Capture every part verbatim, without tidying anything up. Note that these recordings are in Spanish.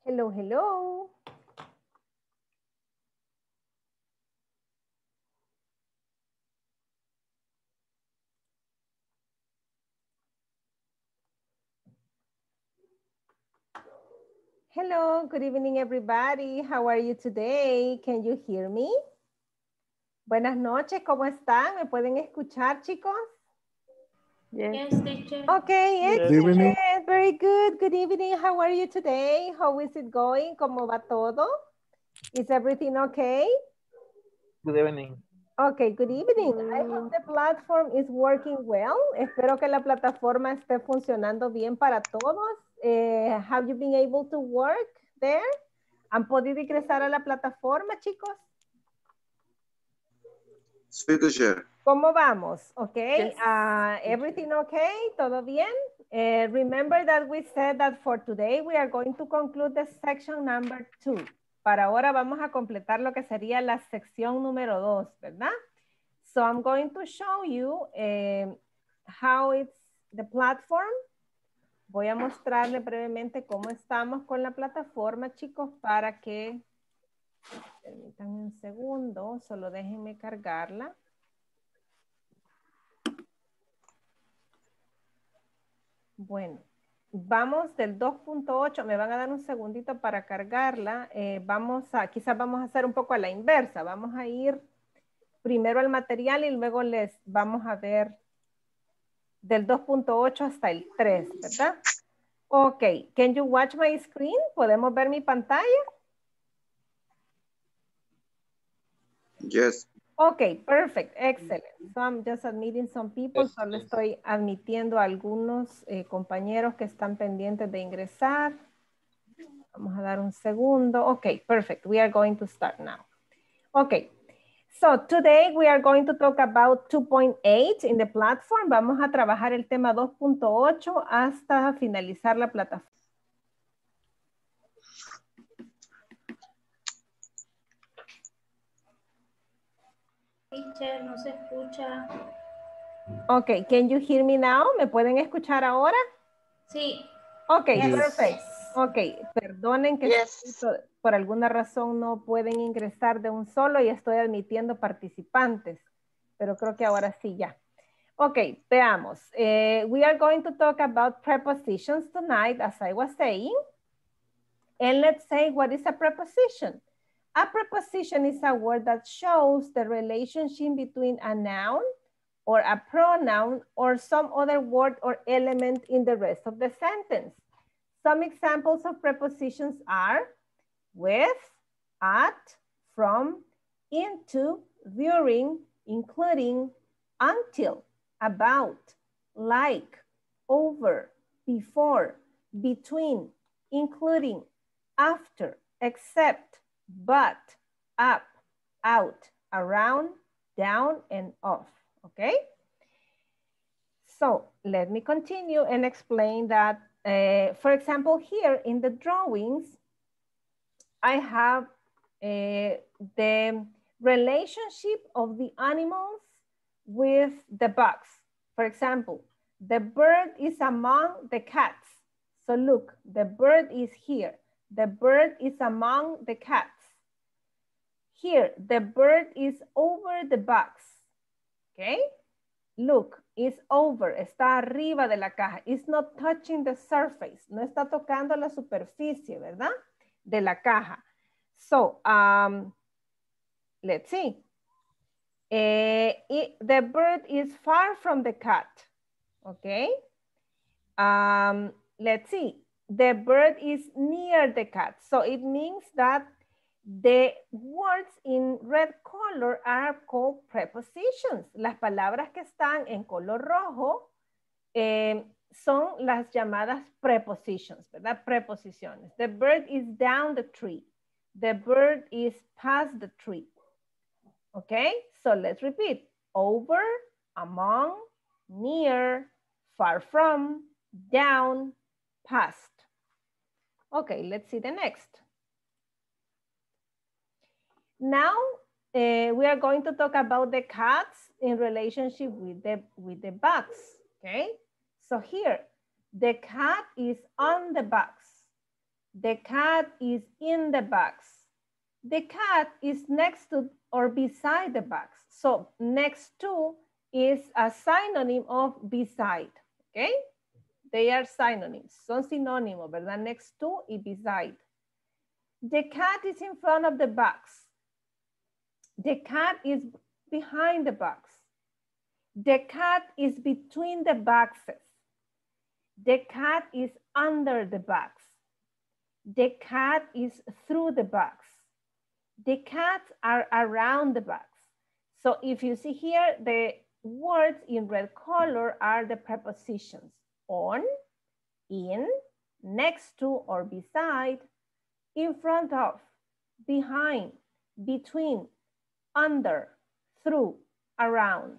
Hello, hello. Hello, good evening everybody. How are you today? Can you hear me? Buenas noches, ¿cómo están? ¿Me pueden escuchar, chicos? Yes, teacher. Okay, Good evening. excellent. Very good. Good evening. How are you today? How is it going? ¿Cómo va todo? Is everything okay? Good evening. Okay, good evening. I hope the platform is working well. Espero que la plataforma esté funcionando bien para todos. Eh, have you been able to work there? ¿Han podido ingresar a la plataforma, chicos? Sí, teacher. ¿Cómo vamos? Okay. Yes. Uh, everything okay? ¿Todo bien? Uh, remember that we said that for today we are going to conclude the section number two. Para ahora vamos a completar lo que sería la sección número dos, ¿verdad? So I'm going to show you uh, how it's the platform. Voy a mostrarle brevemente cómo estamos con la plataforma, chicos, para que, permítanme un segundo, solo déjenme cargarla. Bueno, vamos del dos punto ocho, me van a dar un segundito para cargarla. Eh, vamos a, quizás vamos a hacer un poco a la inversa. Vamos a ir primero al material y luego les vamos a ver del dos punto ocho hasta el tres, ¿verdad? Ok, can you watch my screen? ¿Podemos ver mi pantalla? Yes. Ok, perfect, excellent. So I'm just admitting some people. Yes, Solo yes. estoy admitiendo a algunos eh, compañeros que están pendientes de ingresar. Vamos a dar un segundo. Ok, perfect. We are going to start now. Ok. So today we are going to talk about two point eight in the platform. Vamos a trabajar el tema dos punto ocho hasta finalizar la plataforma. Teacher, no se escucha. Ok, can you hear me now? ¿Me pueden escuchar ahora? Sí. Ok, Yes. perfect. Ok, perdonen que Yes. por, por alguna razón no pueden ingresar de un solo y estoy admitiendo participantes, pero creo que ahora sí ya. Ok, veamos. Eh, we are going to talk about prepositions tonight, as I was saying. And let's say, what is a preposition? A preposition is a word that shows the relationship between a noun or a pronoun or some other word or element in the rest of the sentence. Some examples of prepositions are with, at, from, into, during, including, until, about, like, over, before, between, including, after, except, but, up, out, around, down, and off. Okay? So let me continue and explain that. Uh, for example, here in the drawings, I have uh, the relationship of the animals with the bugs. For example, the bird is among the cats. So look, the bird is here. The bird is among the cats. Here, the bird is over the bugs. Okay? Look, it's over, está arriba de la caja. It's not touching the surface. No está tocando la superficie, ¿verdad? De la caja. So, um, let's see. Uh, it, the bird is far from the cat. Okay? Um, let's see. The bird is near the cat. So it means that the words in red color are called prepositions. Las palabras que están en color rojo eh, son las llamadas prepositions, ¿verdad? Preposiciones. The bird is down the tree. The bird is past the tree. Okay, so let's repeat. Over, among, near, far from, down, past. Okay, let's see the next. Now, uh, we are going to talk about the cats in relationship with the, with the bugs, okay? So here, the cat is on the box. The cat is in the box. The cat is next to or beside the box. So next to is a synonym of beside, okay? They are synonyms, son sinónimos, ¿verdad? Next to y beside. The cat is in front of the box. The cat is behind the box. The cat is between the boxes. The cat is under the box. The cat is through the box. The cats are around the box. So if you see here, the words in red color are the prepositions on, in, next to or beside, in front of, behind, between, under, through, around.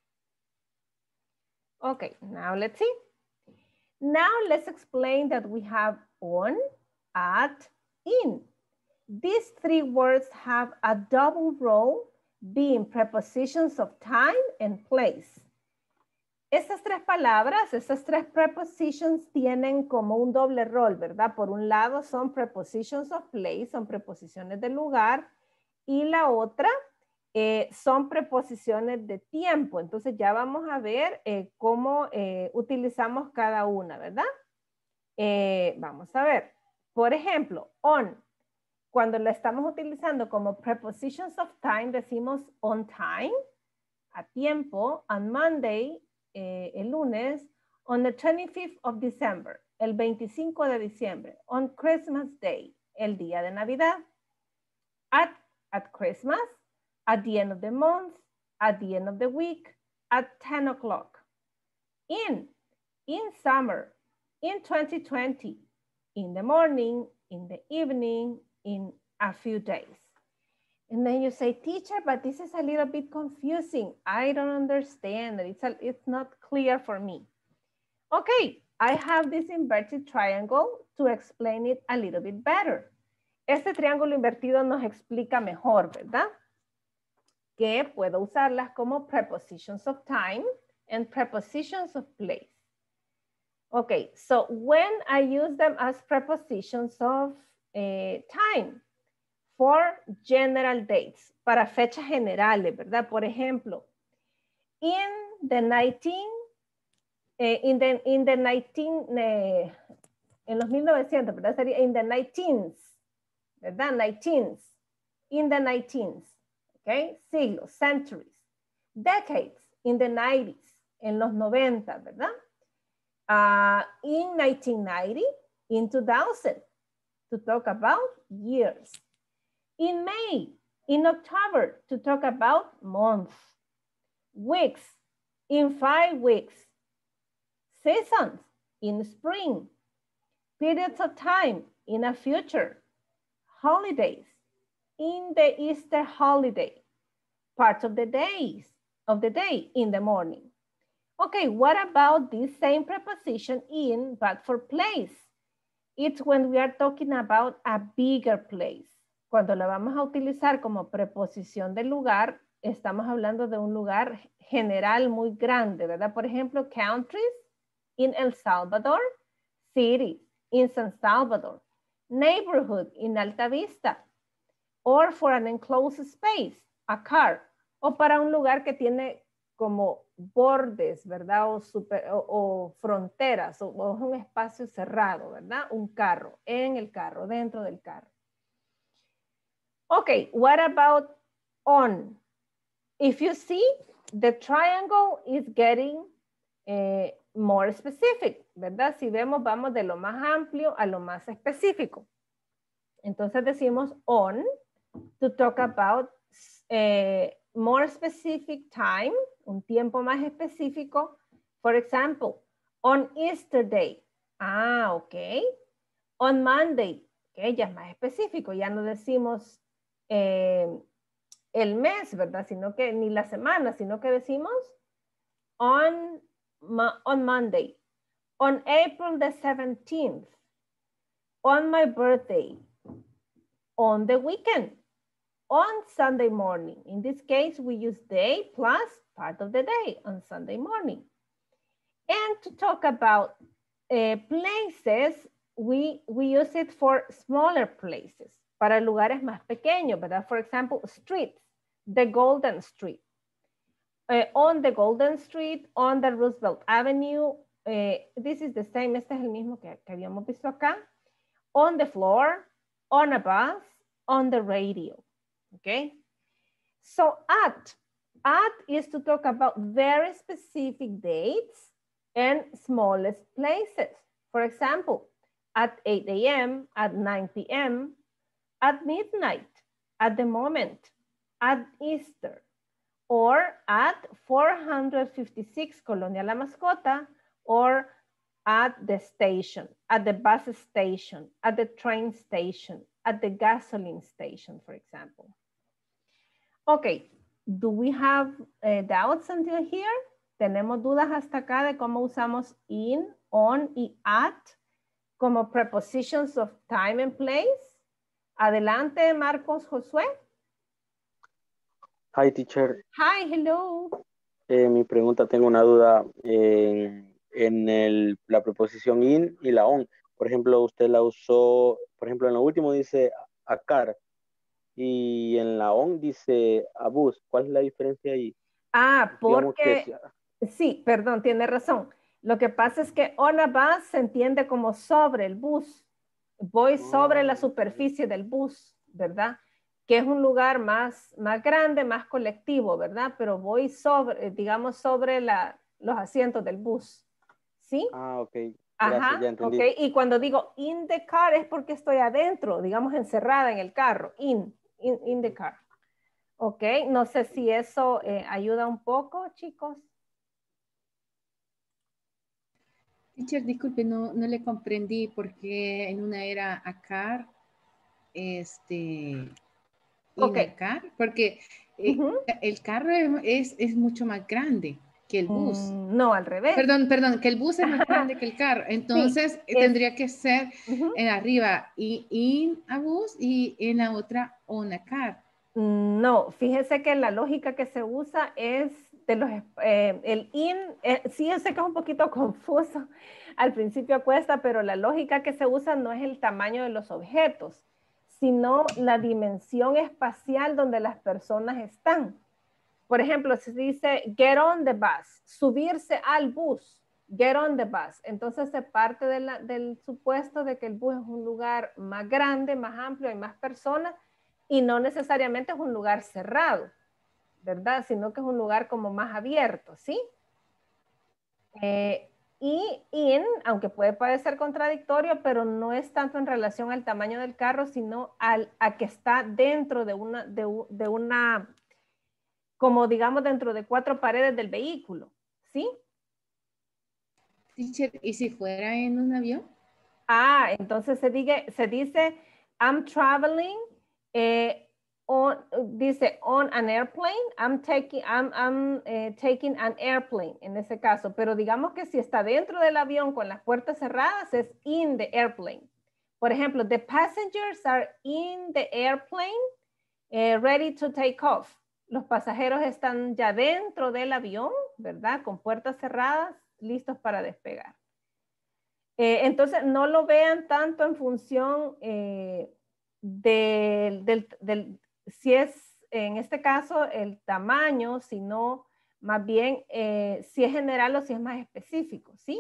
Okay, now let's see. Now let's explain that we have on, at, in. These three words have a double role, being prepositions of time and place. Estas tres palabras, estas tres prepositions tienen como un doble rol, ¿verdad? Por un lado son prepositions of place, son preposiciones de lugar, y la otra eh, son preposiciones de tiempo. Entonces ya vamos a ver eh, cómo eh, utilizamos cada una, ¿verdad? Eh, vamos a ver. Por ejemplo, on. Cuando la estamos utilizando como prepositions of time, decimos on time, a tiempo, on Monday, eh, el lunes, on the twenty-fifth of December, el veinticinco de diciembre, on Christmas Day, el día de Navidad, at, at Christmas, at the end of the month, at the end of the week, at ten o'clock, in, in summer, in twenty twenty, in the morning, in the evening, in a few days. And then you say, teacher, but this is a little bit confusing. I don't understand. It's, a, it's not clear for me. Okay, I have this inverted triangle to explain it a little bit better. Este triángulo invertido nos explica mejor, ¿verdad? Que puedo usarlas como prepositions of time and prepositions of place. Okay, so when I use them as prepositions of eh, time for general dates, para fechas generales, ¿verdad? Por ejemplo, in the nineteen, eh, in the, in the nineteen, eh, en los mil novecientos, ¿verdad? Sería in the nineteenth, ¿verdad? nineteenth, in the nineteenth, okay? Siglos, centuries, decades, in the nineties, en los noventa, ¿verdad? Uh, in nineteen ninety, in two thousand, to talk about years. In May, in October, to talk about months. Weeks, in five weeks. Seasons, in spring. Periods of time, in a future. Holidays, in the Easter holiday. Parts of the days, of the day, in the morning. Okay, what about this same preposition in, but for place? It's when we are talking about a bigger place. Cuando la vamos a utilizar como preposición de lugar, estamos hablando de un lugar general muy grande, ¿verdad? Por ejemplo, countries in El Salvador, cities in San Salvador, neighborhood in Alta Vista, or for an enclosed space, a car, o para un lugar que tiene como bordes, ¿verdad? O, super, o, o fronteras, o, o un espacio cerrado, ¿verdad? Un carro, en el carro, dentro del carro. Okay, what about on? If you see, the triangle is getting eh, more specific, ¿verdad? Si vemos, vamos de lo más amplio a lo más específico. Entonces decimos on to talk about eh, more specific time, un tiempo más específico. For example, on Easter Day. Ah, ok. On Monday. Ok, ya es más específico. Ya no decimos eh, el mes, ¿verdad? Sino que ni la semana, sino que decimos on, on Monday. On April the seventeenth. On my birthday. On the weekend. On Sunday morning. In this case, we use day plus part of the day on Sunday morning. And to talk about uh, places, we, we use it for smaller places, para lugares más pequeños, ¿verdad? For example, streets, the Golden Street. Uh, on the Golden Street, on the Roosevelt Avenue, uh, this is the same, este es el mismo que, que habíamos visto acá. On the floor, on a bus, on the radio, okay? So at, at is to talk about very specific dates and smallest places. For example, at eight A M, at nine P M, at midnight, at the moment, at Easter, or at four hundred fifty-six Colonia La Mascota, or at the station, at the bus station, at the train station, at the gasoline station, for example. Okay, do we have uh, doubts until here? ¿Tenemos dudas hasta acá de cómo usamos in, on y at como prepositions of time and place? Adelante, Marcos Josué. Hi, teacher. Hi, hello. Eh, mi pregunta, tengo una duda en, en el, la preposición in y la on. Por ejemplo, usted la usó, por ejemplo, en lo último dice a car y en la on dice a bus. ¿Cuál es la diferencia ahí? Ah, Digamos que porque, sí, perdón, tiene razón. Lo que pasa es que on a bus se entiende como sobre el bus. Voy sobre la superficie del bus, ¿verdad? Que es un lugar más, más grande, más colectivo, ¿verdad? Pero voy sobre, digamos, sobre la, los asientos del bus, ¿sí? Ah, ok. Gracias, Ajá, ya entendí. ok. Y cuando digo in the car es porque estoy adentro, digamos, encerrada en el carro, in, in, in the car. Ok, no sé si eso eh, ayuda un poco, chicos. Teacher, disculpe, no, no le comprendí porque en una era a car, este... Ok. In a car, porque eh, Uh-huh. el carro es, es mucho más grande que el bus. Mm, no, al revés. Perdón, perdón, que el bus es más grande que el carro. Entonces Sí, eh, tendría que ser uh-huh. en arriba y in a bus y en la otra on a car. No, fíjese que la lógica que se usa es de los, eh, el in, eh, sí, yo sé que es un poquito confuso, al principio cuesta, pero la lógica que se usa no es el tamaño de los objetos, sino la dimensión espacial donde las personas están. Por ejemplo, se dice get on the bus, subirse al bus, get on the bus. Entonces se parte de la, del supuesto de que el bus es un lugar más grande, más amplio, hay más personas y no necesariamente es un lugar cerrado, ¿verdad? Sino que es un lugar como más abierto, ¿sí? Eh, y in, aunque puede parecer contradictorio, pero no es tanto en relación al tamaño del carro, sino al, a que está dentro de una, de, de una, como digamos dentro de cuatro paredes del vehículo, ¿sí? Teacher, ¿y si fuera en un avión? Ah, entonces se, diga, se dice, I'm traveling, eh, on, dice on an airplane, I'm taking, I'm, I'm eh, taking an airplane en ese caso, pero digamos que si está dentro del avión con las puertas cerradas es in the airplane. Por ejemplo, the passengers are in the airplane, eh, ready to take off. Los pasajeros están ya dentro del avión, ¿verdad? Con puertas cerradas, listos para despegar. Eh, entonces, no lo vean tanto en función eh, del, del, del, si es, en este caso, el tamaño, sino más bien eh, si es general o si es más específico, ¿sí?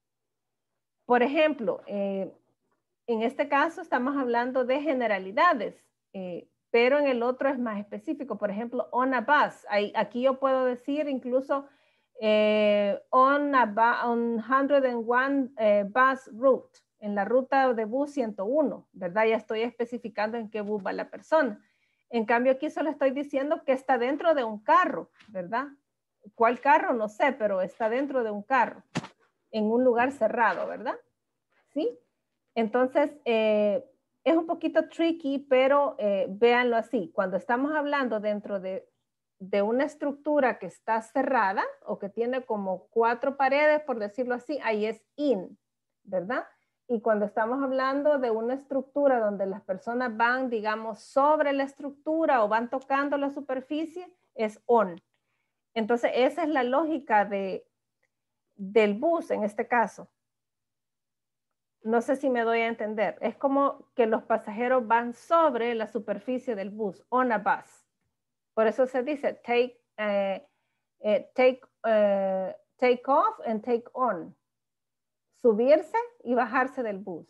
Por ejemplo, eh, en este caso estamos hablando de generalidades, eh, pero en el otro es más específico. Por ejemplo, on a bus. Ahí, aquí yo puedo decir incluso eh, on, a on ciento uno eh, bus route, en la ruta de bus ciento uno, ¿verdad? Ya estoy especificando en qué bus va la persona. En cambio, aquí solo estoy diciendo que está dentro de un carro, ¿verdad? ¿Cuál carro? No sé, pero está dentro de un carro, en un lugar cerrado, ¿verdad? ¿Sí? Entonces, eh, es un poquito tricky, pero eh, véanlo así. Cuando estamos hablando dentro de, de una estructura que está cerrada o que tiene como cuatro paredes, por decirlo así, ahí es in, ¿verdad? Y cuando estamos hablando de una estructura donde las personas van, digamos, sobre la estructura o van tocando la superficie, es on. Entonces, esa es la lógica de, del bus en este caso. No sé si me doy a entender. Es como que los pasajeros van sobre la superficie del bus, on a bus. Por eso se dice take, eh, eh, take, eh, take off and take on. Subirse y bajarse del bus.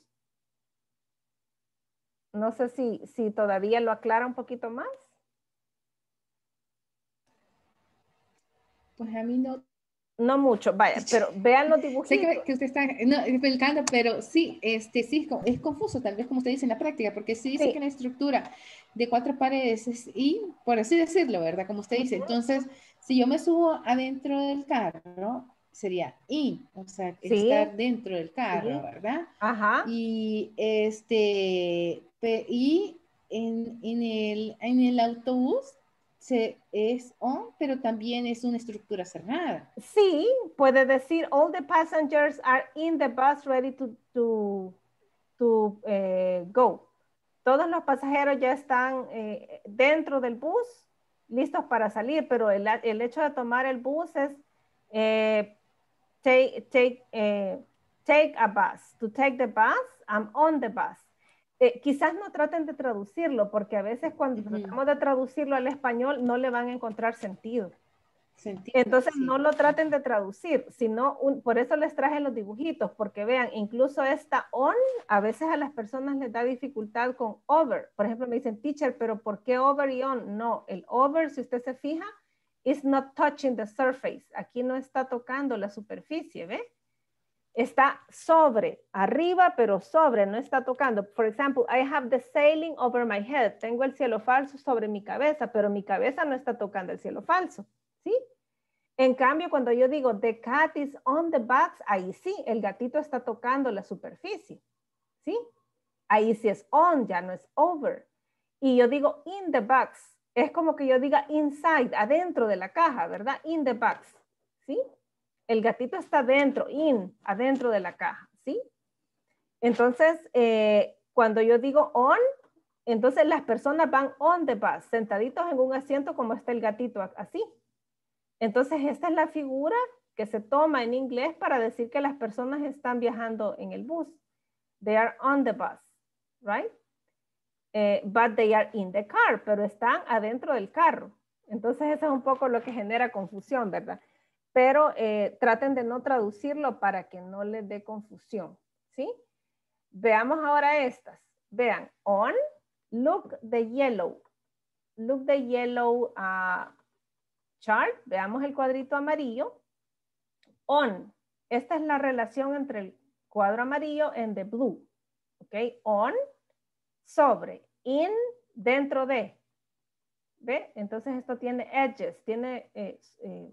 No sé si, si todavía lo aclara un poquito más. Pues a mí no. No mucho, vaya, pero vean los dibujitos. Sé que, que usted está no, explicando, pero sí, este, sí, es confuso, tal vez como usted dice en la práctica, porque sí dice Sí. que la estructura de cuatro paredes es y, por así decirlo, ¿verdad? Como usted dice. Entonces, si yo me subo adentro del carro, sería in, o sea, Sí. estar dentro del carro, Sí. ¿verdad? Ajá. Y este, pe- y en, en, el, en el autobús se, es on, pero también es una estructura cerrada. Sí, puede decir all the passengers are in the bus ready to, to, to eh, go. Todos los pasajeros ya están eh, dentro del bus, listos para salir, pero el, el hecho de tomar el bus es eh, take, take, eh, take a bus. To take the bus, I'm on the bus. Eh, quizás no traten de traducirlo, porque a veces cuando Uh-huh. tratamos de traducirlo al español no le van a encontrar sentido. Sentido, Entonces sí. no lo traten de traducir, sino un, por eso les traje los dibujitos, porque vean, incluso esta on, a veces a las personas les da dificultad con over. Por ejemplo, me dicen, teacher, pero ¿por qué over y on? No, el over, si usted se fija, is not touching the surface. Aquí no está tocando la superficie, ¿ve? Está sobre, arriba, pero sobre, no está tocando. For example, I have the sailing over my head. Tengo el cielo falso sobre mi cabeza, pero mi cabeza no está tocando el cielo falso, ¿sí? En cambio, cuando yo digo the cat is on the box, ahí sí, el gatito está tocando la superficie, ¿sí? Ahí sí es on, ya no es over. Y yo digo in the box, es como que yo diga inside, adentro de la caja, ¿verdad? In the box, ¿sí? El gatito está dentro, in, adentro de la caja, ¿sí? Entonces, eh, cuando yo digo on, entonces las personas van on the bus, sentaditos en un asiento como está el gatito, así. Entonces, esta es la figura que se toma en inglés para decir que las personas están viajando en el bus. They are on the bus, right? Eh, but they are in the car, pero están adentro del carro. Entonces, eso es un poco lo que genera confusión, ¿verdad? Pero eh, traten de no traducirlo para que no les dé confusión, ¿sí? Veamos ahora estas. Vean, on, look the yellow. Look the yellow uh, chart. Veamos el cuadrito amarillo. On. Esta es la relación entre el cuadro amarillo and the blue. ¿Ok? On, sobre, in, dentro de. ¿Ve? Entonces esto tiene edges, tiene eh, eh,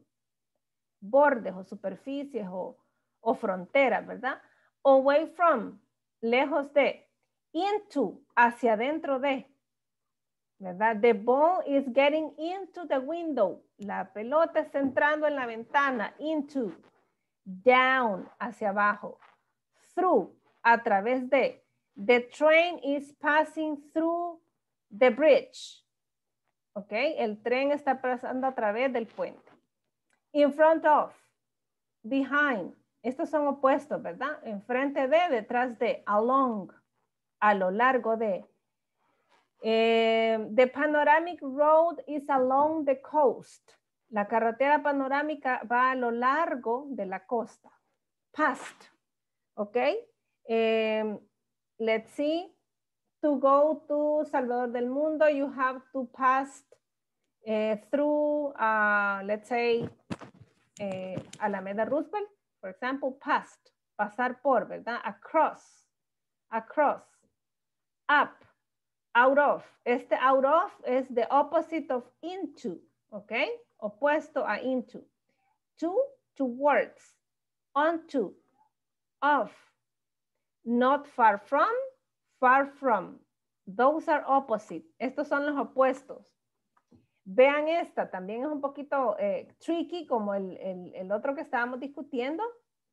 bordes o superficies o, o fronteras, ¿verdad? Away from, lejos de. Into, hacia dentro de. ¿Verdad? The ball is getting into the window. La pelota está entrando en la ventana. Into. Down, hacia abajo. Through, a través de. The train is passing through the bridge. ¿Ok? El tren está pasando a través del puente. In front of. Behind. Estos son opuestos, ¿verdad? Enfrente de, detrás de. Along. A lo largo de. Eh, the panoramic road is along the coast. La carretera panorámica va a lo largo de la costa. Past. ¿Ok? Eh, let's see. To go to Salvador del Mundo, you have to pass uh, through, uh, let's say, uh, Alameda Roosevelt, for example, past, pasar por, ¿verdad? Across, across, up, out of. Este out of es the opposite of into, ¿ok? Opuesto a into. To, towards, onto, off, not far from, far from. Those are opposite. Estos son los opuestos. Vean esta, también es un poquito eh, tricky como el, el, el otro que estábamos discutiendo.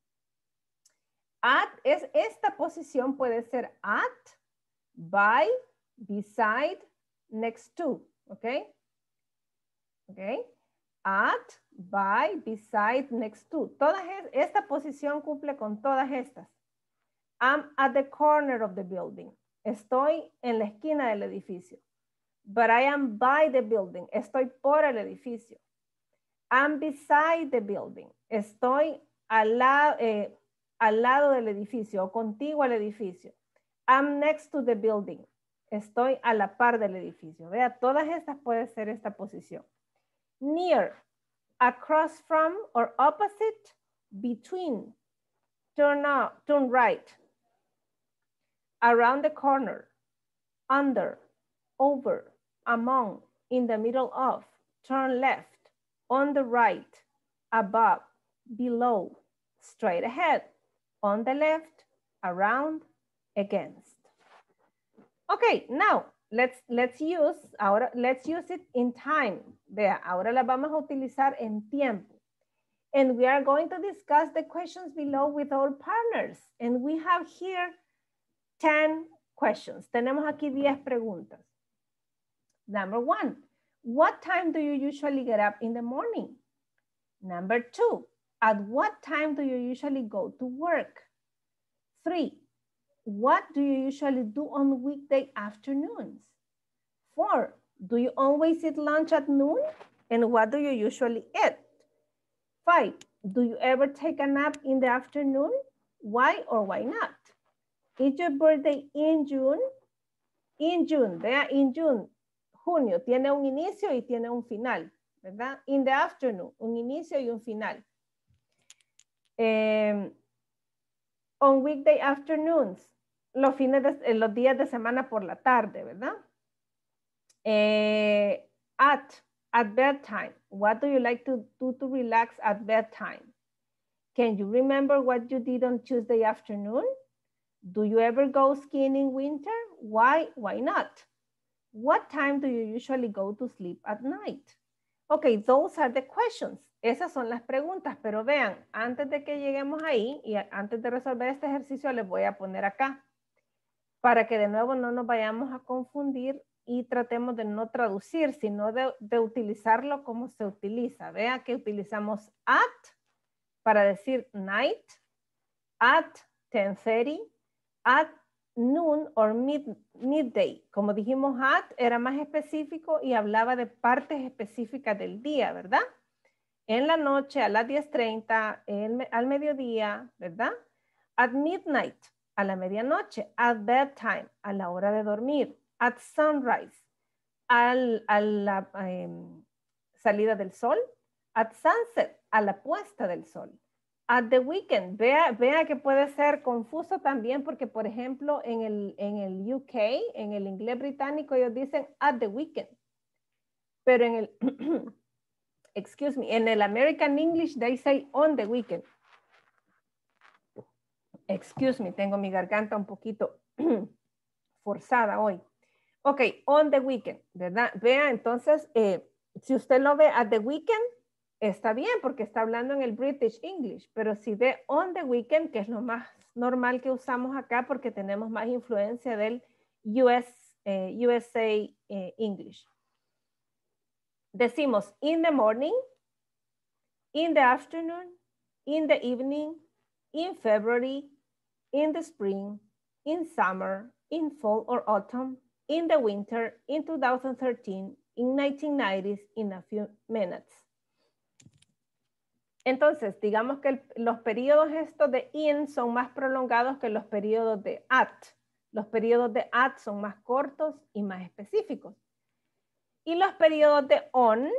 At, es, esta posición puede ser at, by, beside, next to, ¿ok? ¿Ok? At, by, beside, next to. Todas, esta posición cumple con todas estas. I'm at the corner of the building. Estoy en la esquina del edificio. But I am by the building. Estoy por el edificio. I'm beside the building. Estoy al, la, eh, al lado del edificio o contigo al edificio. I'm next to the building. Estoy a la par del edificio. Vea, todas estas puede ser esta posición. Near, across from or opposite, between, turn up, turn right, around the corner, under, over, among, in the middle of, turn left, on the right, above, below, straight ahead, on the left, around, against. Okay, now let's let's use ahora let's use it in time. Vea, ahora la vamos a utilizar en tiempo. And we are going to discuss the questions below with our partners. And we have here ten questions. Tenemos aquí diez preguntas. Number one, what time do you usually get up in the morning? Number two, at what time do you usually go to work? Three, what do you usually do on weekday afternoons? Four, do you always eat lunch at noon? And what do you usually eat? Five, do you ever take a nap in the afternoon? Why or why not? Is your birthday in June? In June, vea, in June, junio, tiene un inicio y tiene un final, ¿verdad? In the afternoon, un inicio y un final. Eh, on weekday afternoons, los, fines de, los días de semana por la tarde, ¿verdad? Eh, at, at bedtime, what do you like to do to relax at bedtime? Can you remember what you did on Tuesday afternoon? Do you ever go skiing in winter? Why, why not? What time do you usually go to sleep at night? Okay, those are the questions. Esas son las preguntas, pero vean, antes de que lleguemos ahí y antes de resolver este ejercicio les voy a poner acá para que de nuevo no nos vayamos a confundir y tratemos de no traducir, sino de, de utilizarlo como se utiliza. Vea que utilizamos at para decir night, at ten thirty, at noon or mid, midday. Como dijimos at, era más específico y hablaba de partes específicas del día, ¿verdad? En la noche, a las diez treinta, en, al mediodía, ¿verdad? At midnight, a la medianoche. At bedtime, a la hora de dormir. At sunrise, al, a la eh, salida del sol. At sunset, a la puesta del sol. At the weekend, vea, vea que puede ser confuso también porque, por ejemplo, en el, en el U K, en el inglés británico, ellos dicen at the weekend. Pero en el, excuse me, en el American English, they say on the weekend. Excuse me, tengo mi garganta un poquito forzada hoy. Ok, on the weekend, ¿verdad? Vea, entonces, eh, si usted lo ve at the weekend, está bien porque está hablando en el British English, pero si ve on the weekend, que es lo más normal que usamos acá porque tenemos más influencia del U S, eh, U S A eh, English. Decimos in the morning, in the afternoon, in the evening, in February, in the spring, in summer, in fall or autumn, in the winter, in two thousand thirteen, in nineteen nineties, in a few minutes. Entonces, digamos que el, los periodos estos de in son más prolongados que los periodos de at. Los periodos de at son más cortos y más específicos. Y los periodos de on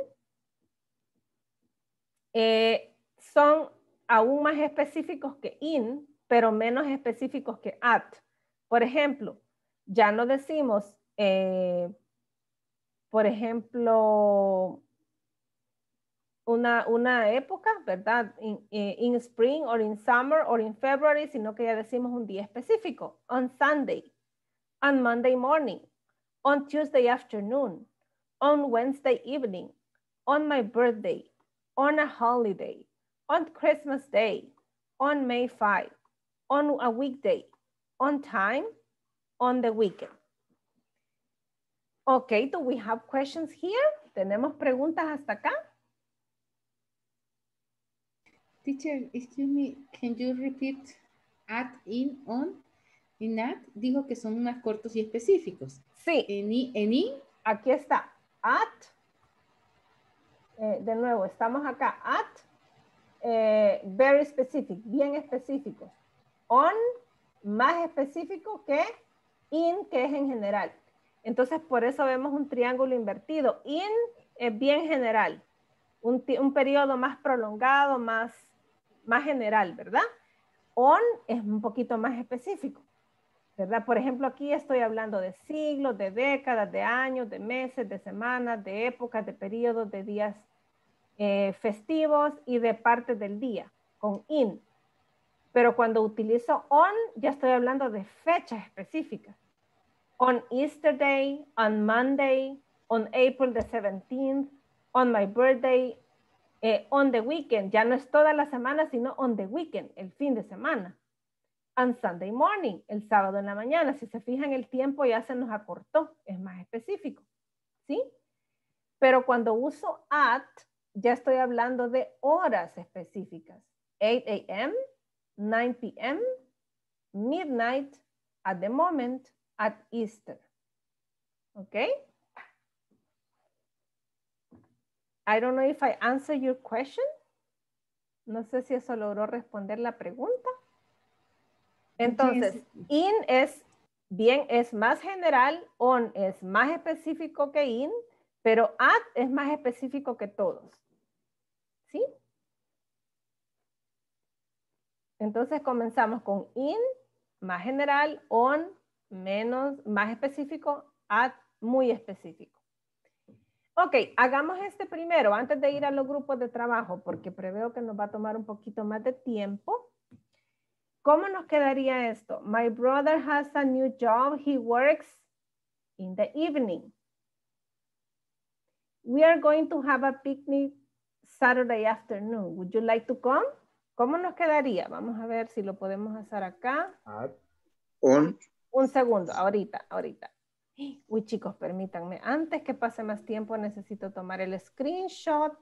eh, son aún más específicos que in, pero menos específicos que at. Por ejemplo, ya no decimos, eh, por ejemplo, Una, una época, ¿verdad? In, in spring or in summer or in February, sino que ya decimos un día específico. On Sunday, on Monday morning, on Tuesday afternoon, on Wednesday evening, on my birthday, on a holiday, on Christmas Day, on May fifth, on a weekday, on time, on the weekend. Okay, do we have questions here? ¿Tenemos preguntas hasta acá? Teacher, excuse me, can you repeat at, in, on? En at dijo que son más cortos y específicos. Sí. En i, en i aquí está. At. Eh, de nuevo, estamos acá. At. Eh, very specific. Bien específicos. On. Más específico que in, que es en general. Entonces, por eso vemos un triángulo invertido. In es bien general. Un, un periodo más prolongado, más, más general, ¿verdad? On es un poquito más específico, ¿verdad? Por ejemplo, aquí estoy hablando de siglos, de décadas, de años, de meses, de semanas, de épocas, de periodos, de días eh, festivos y de partes del día, con in. Pero cuando utilizo on, ya estoy hablando de fechas específicas. On Easter Day, on Monday, on April the seventeenth, on my birthday, eh, on the weekend. Ya no es toda la semana, sino on the weekend, el fin de semana. On Sunday morning, el sábado en la mañana. Si se fijan, el tiempo ya se nos acortó, es más específico, ¿sí? Pero cuando uso at, ya estoy hablando de horas específicas. eight a m, nine p m, midnight, at the moment, at Easter. ¿Ok? I don't know if I answered your question. No sé si eso logró responder la pregunta. Entonces, yes. In es bien, es más general, on es más específico que in, pero at es más específico que todos. ¿Sí? Entonces comenzamos con in, más general, on, menos, más específico, at, muy específico. Ok, hagamos este primero antes de ir a los grupos de trabajo, porque preveo que nos va a tomar un poquito más de tiempo. ¿Cómo nos quedaría esto? My brother has a new job. He works in the evening. We are going to have a picnic Saturday afternoon. Would you like to come? ¿Cómo nos quedaría? Vamos a ver si lo podemos hacer acá. At, on. Un segundo, ahorita, ahorita. Uy, chicos, permítanme. Antes que pase más tiempo, necesito tomar el screenshot.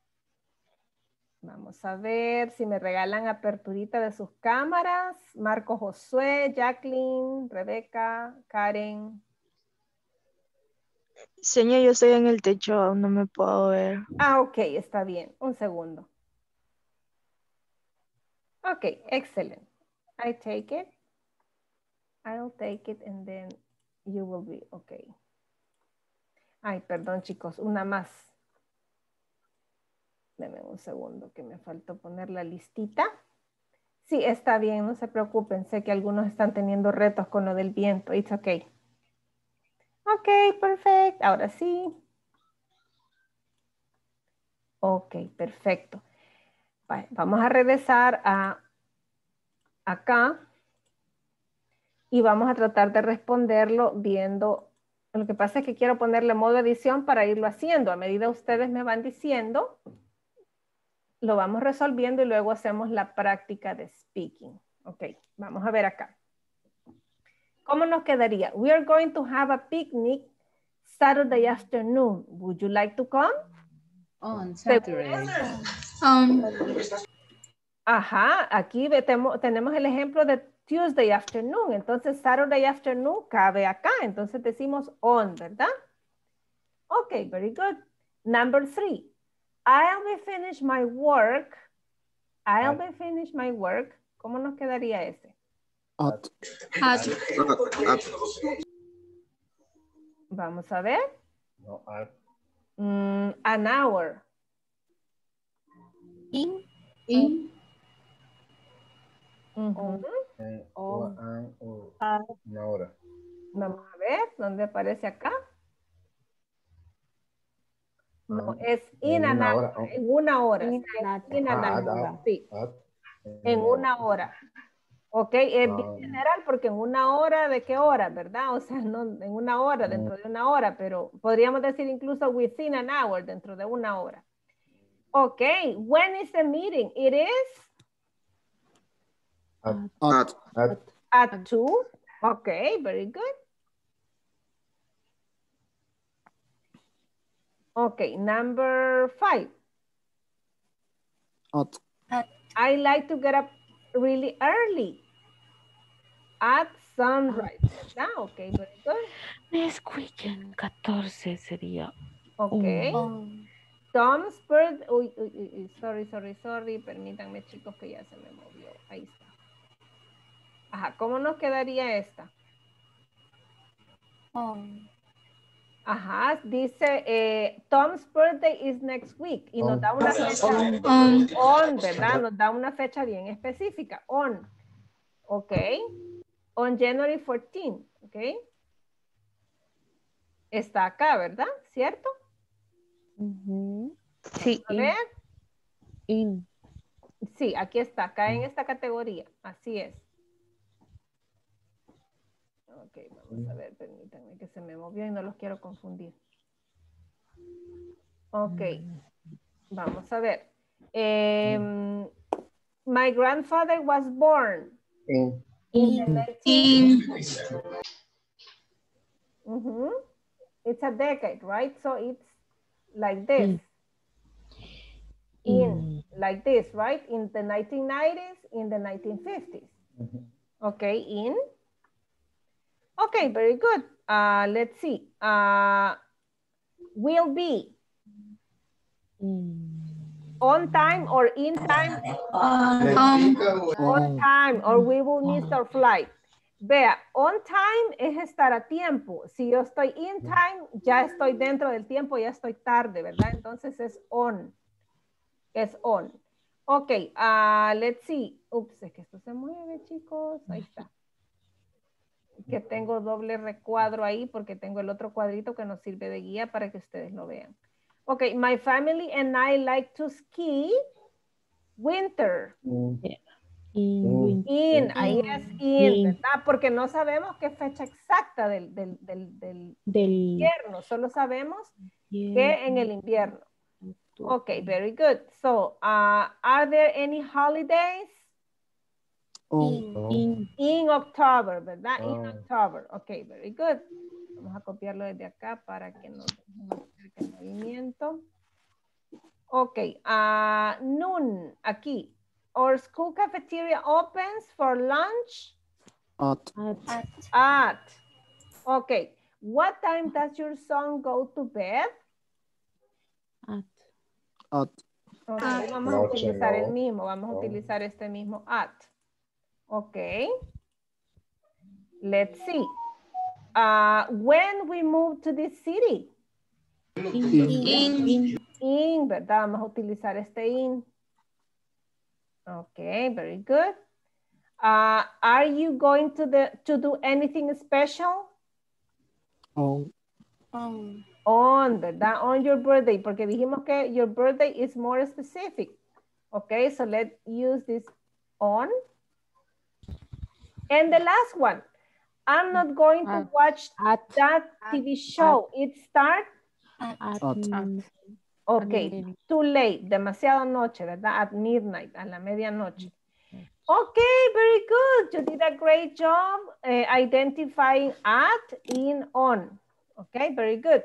Vamos a ver si me regalan aperturita de sus cámaras. Marco Josué, Jacqueline, Rebeca, Karen. Señor, yo estoy en el techo, aún no me puedo ver. Ah, ok, está bien. Un segundo. Ok, excellent. I take it. I'll take it and then you will be okay. Ay, perdón, chicos, una más. Denme un segundo que me faltó poner la listita. Sí, está bien, no se preocupen. Sé que algunos están teniendo retos con lo del viento. It's okay. Ok, perfecto. Ahora sí. Ok, perfecto. Vamos a regresar a acá. Y vamos a tratar de responderlo viendo. Lo que pasa es que quiero ponerle modo edición para irlo haciendo. A medida ustedes me van diciendo, lo vamos resolviendo y luego hacemos la práctica de speaking. Ok, vamos a ver acá. ¿Cómo nos quedaría? We are going to have a picnic Saturday afternoon. Would you like to come? On Saturday. Um, Ajá, aquí tenemos el ejemplo de Tuesday afternoon. Entonces, Saturday afternoon cabe acá. Entonces decimos on, ¿verdad? Ok, very good. Number three. I'll be finished my work. I'll be finished my work. ¿Cómo nos quedaría ese? At. at, At. Vamos a ver. No, at. Mm, an hour. In. In. Uh-huh. Eh, Oh. o, an, o, Ah. una hora. Vamos a ver, ¿dónde aparece acá? No, Ah, es en in an una hour, hora, oh. en una hora. In sí, an es in an Ah, hour, at, sí, at, en una hora. Ok, es bien Ah. general porque en una hora, ¿de qué hora, verdad? O sea, no en una hora, dentro de una hora, pero podríamos decir incluso within an hour, dentro de una hora. Ok, when is the meeting? It is At. At. At. at two. Ok, very good. Ok, number five. At. I like to get up really early. At sunrise, ¿verdad? Ok, very good. Next weekend, catorce sería. Ok. On. Tom's birthday. Uy, uy, uy, uy, sorry, sorry, sorry. Permítanme, chicos, que ya se me movió. Ahí está. Ajá, ¿cómo nos quedaría esta? On. Ajá, dice eh, Tom's birthday is next week y nos da una fecha On. on, ¿verdad? Nos da una fecha bien específica, on, ok, on January fourteenth, ok, está acá, ¿verdad? ¿Cierto? Ujú. Sí, A in. ver, in. sí, aquí está, acá en esta categoría, así es. Ok, vamos a ver, permítanme que se me movió y no los quiero confundir. Ok, vamos a ver. Um, my grandfather was born In. in the In. nineteen... Mm-hmm. It's a decade, right? So it's like this. In, In. like this, right? In the nineteen nineties, in the nineteen fifties. Mhm. Okay, in. Okay, very good. Uh, let's see. Uh, will be. In. On time or in time? On. On time or we will miss our flight. Vea, on time es estar a tiempo. Si yo estoy in time, ya estoy dentro del tiempo, ya estoy tarde, ¿verdad? Entonces es on. Es on. Ok, uh, let's see. Ups, es que esto se mueve, chicos. Ahí está. Que tengo doble recuadro ahí porque tengo el otro cuadrito que nos sirve de guía para que ustedes lo vean. Ok, my family and I like to ski winter. In. In. In. Winter. In, ahí es in, In. ¿verdad? Porque no sabemos qué fecha exacta del, del, del, del Del. invierno, solo sabemos Yeah. que en el invierno. Ok, very good. So, uh, are there any holidays? In. In. In October, ¿verdad? In Ah. October. Ok, very good. Vamos a copiarlo desde acá para que no dejemos el movimiento. Ok, uh, noon, aquí. Our school cafeteria opens for lunch At. At. at. Ok, what time does your son go to bed? At. At. Ok, At. vamos a Noche, utilizar el no. mismo, vamos a No. utilizar este mismo at. Ok. Let's see. Uh, when we move to this city. In. In. In, ¿verdad? Vamos a utilizar este in. Ok, very good. Uh, are you going to, the, to do anything special? On. On. On, ¿verdad? On your birthday, porque dijimos que your birthday is more specific. Okay, so let's use this on. And the last one, I'm not going to At. watch At. that T V show. It starts, At. At. At. okay, too late, demasiado noche, ¿verdad? At midnight, a la medianoche. Okay, very good. You did a great job uh, identifying at, in, on. Okay, very good.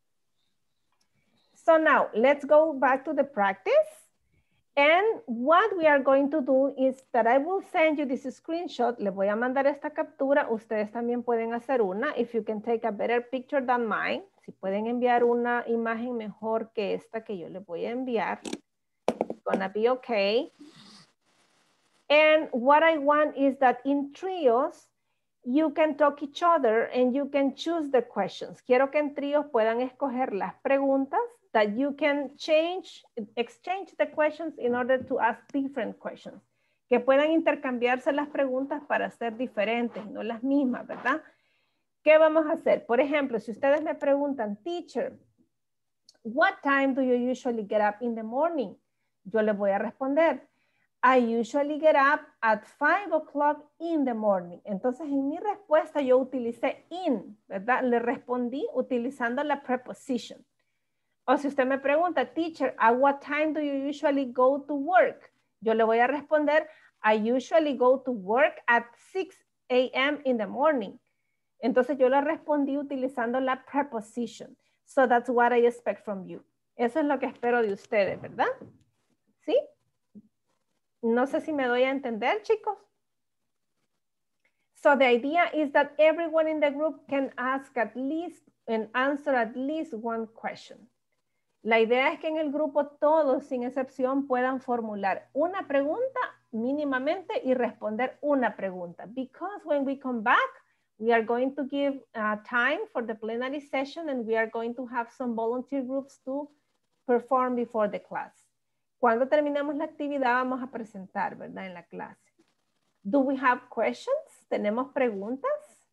So now let's go back to the practice. And what we are going to do is that I will send you this screenshot. Le voy a mandar esta captura. Ustedes también pueden hacer una. If you can take a better picture than mine. Si pueden enviar una imagen mejor que esta que yo le voy a enviar. It's gonna be okay. And what I want is that in trios, you can talk each other and you can choose the questions. Quiero que en tríos puedan escoger las preguntas, that you can change, exchange the questions in order to ask different questions. Que puedan intercambiarse las preguntas para ser diferentes, no las mismas, ¿verdad? ¿Qué vamos a hacer? Por ejemplo, si ustedes me preguntan, teacher, what time do you usually get up in the morning? Yo les voy a responder, I usually get up at five o'clock in the morning. Entonces, en mi respuesta yo utilicé in, ¿verdad? Le respondí utilizando la preposition. O si usted me pregunta, teacher, at what time do you usually go to work? Yo le voy a responder, I usually go to work at six a m in the morning. Entonces, yo le respondí utilizando la preposition. So, that's what I expect from you. Eso es lo que espero de ustedes, ¿verdad? ¿Sí? No sé si me doy a entender, chicos. So the idea is that everyone in the group can ask at least and answer at least one question. La idea es que en el grupo todos, sin excepción, puedan formular una pregunta mínimamente y responder una pregunta. Because when we come back, we are going to give uh, time for the plenary session and we are going to have some volunteer groups to perform before the class. Cuando terminemos la actividad vamos a presentar, ¿verdad? En la clase. Do we have questions? ¿Tenemos preguntas?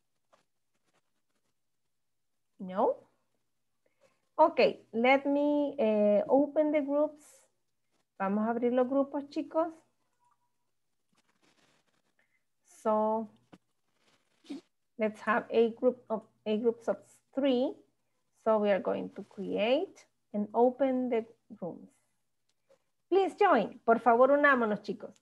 No? Okay, let me uh, open the groups. Vamos a abrir los grupos, chicos. So, let's have a group of a groups of three. So we are going to create and open the rooms. Please join. Por favor, unámonos, chicos.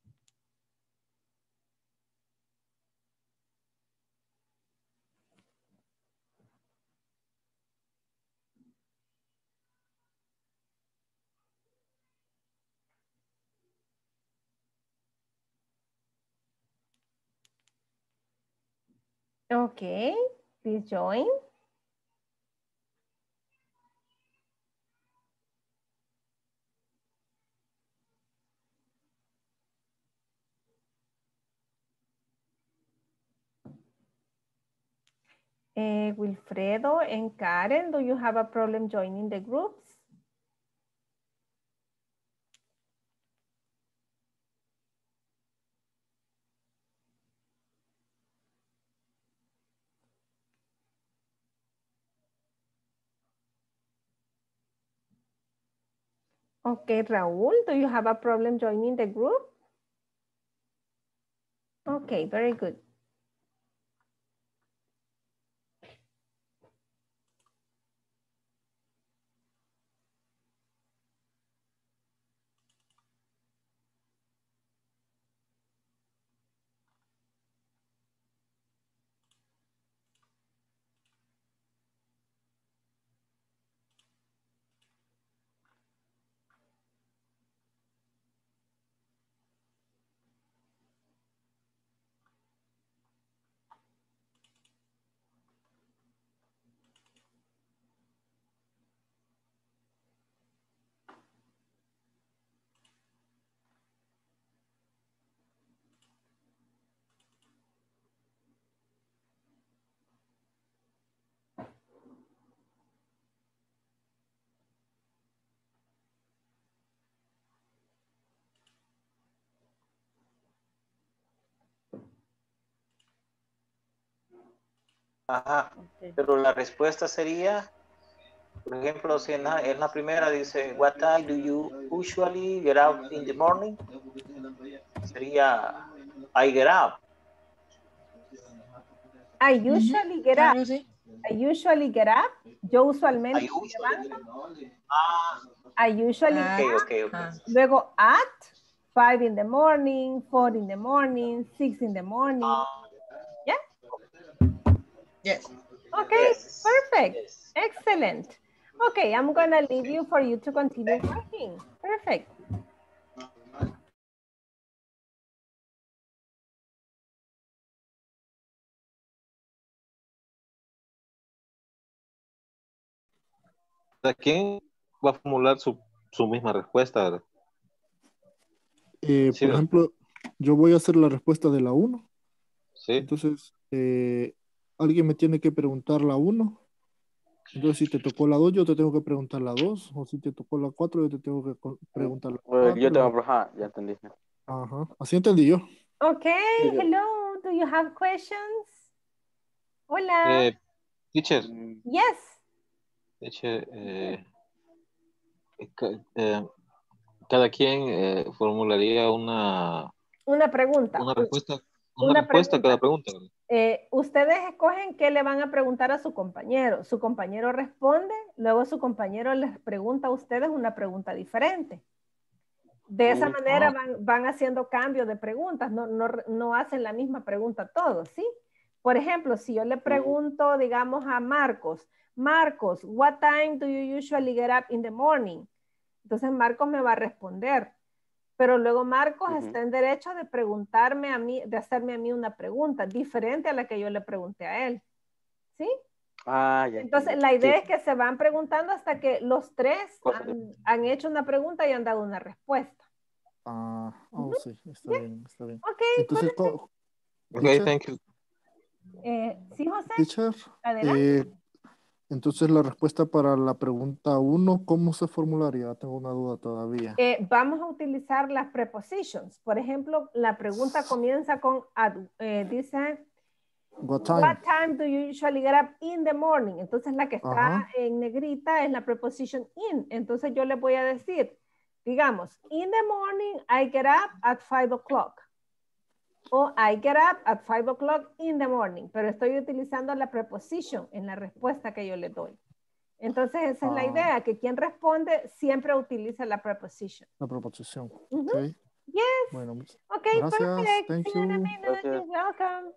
Okay, please join. Uh, Wilfredo and Karen, do you have a problem joining the groups? Okay, Raúl, do you have a problem joining the group? Okay, very good. Ajá, pero la respuesta sería, por ejemplo, si en la, en la primera dice, what time do you usually get up in the morning? Sería, I get up. I usually get Claro, up. sí. I usually get up. Yo usualmente I me usually. levanto. Ah, I usually Ah, get up. ok, ok, ok. ah. Luego at five in the morning, four in the morning, six in the morning. Yeah? Yes. Okay, Yes. perfect. Yes. Excellent. Okay, I'm gonna leave you for you to continue working. Perfect. ¿A quién va a formular su, su misma respuesta? Eh, Sí, por ¿no? ejemplo, yo voy a hacer la respuesta de la uno. Sí. Entonces, eh, alguien me tiene que preguntar la uno. Entonces, si te tocó la dos, yo te tengo que preguntar la dos. O si te tocó la cuatro, yo te tengo que co- preguntar la Bueno, yo cuatro. tengo, ajá, ya entendí. Ajá, así entendí yo. Okay, Sí, sí. hello. Do you have questions? Hola. Eh, teacher, Mm, Yes. teacher eh, ca- eh, cada quien eh, formularía una, Una pregunta. una respuesta, una Una respuesta a cada pregunta. ¿verdad? Eh, ustedes escogen qué le van a preguntar a su compañero. Su compañero responde, luego su compañero les pregunta a ustedes una pregunta diferente. De esa mm, manera Ah, van, van haciendo cambios de preguntas, no, no, no hacen la misma pregunta todos, ¿sí? Por ejemplo, si yo le pregunto, digamos, a Marcos, Marcos, what time do you usually get up in the morning? Entonces Marcos me va a responder, Pero luego Marcos Ujú. está en derecho de preguntarme a mí, de hacerme a mí una pregunta diferente a la que yo le pregunté a él. ¿Sí? Ah, ya Entonces, entendí. la idea Sí, es que se van preguntando hasta que los tres cosa que- han, han hecho una pregunta y han dado una respuesta. Ah, oh, Ujú. sí, está Yeah. bien, está bien. Ok, Entonces, perfecto. co- Okay, teacher, thank you. Eh, ¿sí, José? teacher, Adelante. eh, entonces la respuesta para la pregunta uno, ¿cómo se formularía? Tengo una duda todavía. Eh, vamos a utilizar las prepositions. Por ejemplo, la pregunta comienza con, at, eh, dice, What time? what time do you usually get up in the morning? Entonces, la que está Ajá. en negrita es la preposition in. Entonces, yo le voy a decir, digamos, in the morning, I get up at five o'clock. O I get up at five o'clock in the morning. Pero estoy utilizando la preposition en la respuesta que yo le doy. Entonces, esa es la Ah, idea, que quien responde siempre utiliza la preposition. la proposición. Ujú. Ok. Yes. Bueno, muchas Okay, gracias. perfect. Thank See you in a you. minute. Gracias. You're welcome.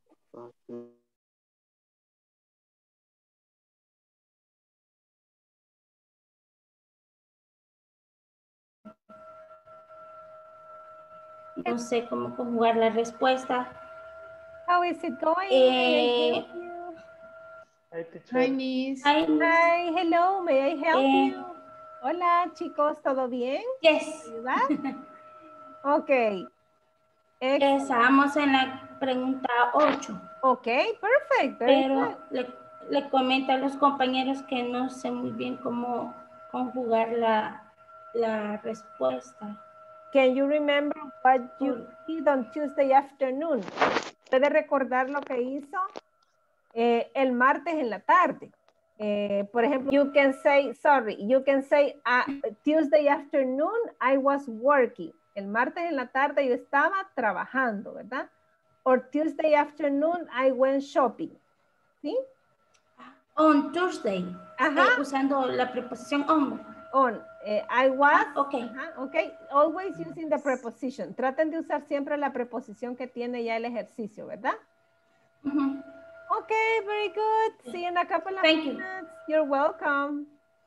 No sé cómo conjugar la respuesta. How is it going? Eh, May I help you? Hi, Miss. Hi, Hi, hello. May I help Eh, you? Hola, chicos, ¿todo bien? yes. ¿Ayudar? Ok. Excellent. Estábamos en la pregunta ocho. Ok, perfect. Very Pero good. le, le comento a los compañeros que no sé muy bien cómo conjugar la, la respuesta. Can you remember what you Por- did on Tuesday afternoon? ¿Puede recordar lo que hizo eh, el martes en la tarde? Eh, por ejemplo, you can say, sorry, you can say uh, Tuesday afternoon I was working. El martes en la tarde yo estaba trabajando, ¿verdad? Or Tuesday afternoon I went shopping. ¿Sí? On Tuesday, Ajá. eh, usando la preposición on. On. Eh, I was. Ah, ok. Ajá, ok. Always using the preposition. Traten de usar siempre la preposición que tiene ya el ejercicio, ¿verdad? Ujú. Okay, very good. See you in a couple of Thank you. minutes. You're welcome.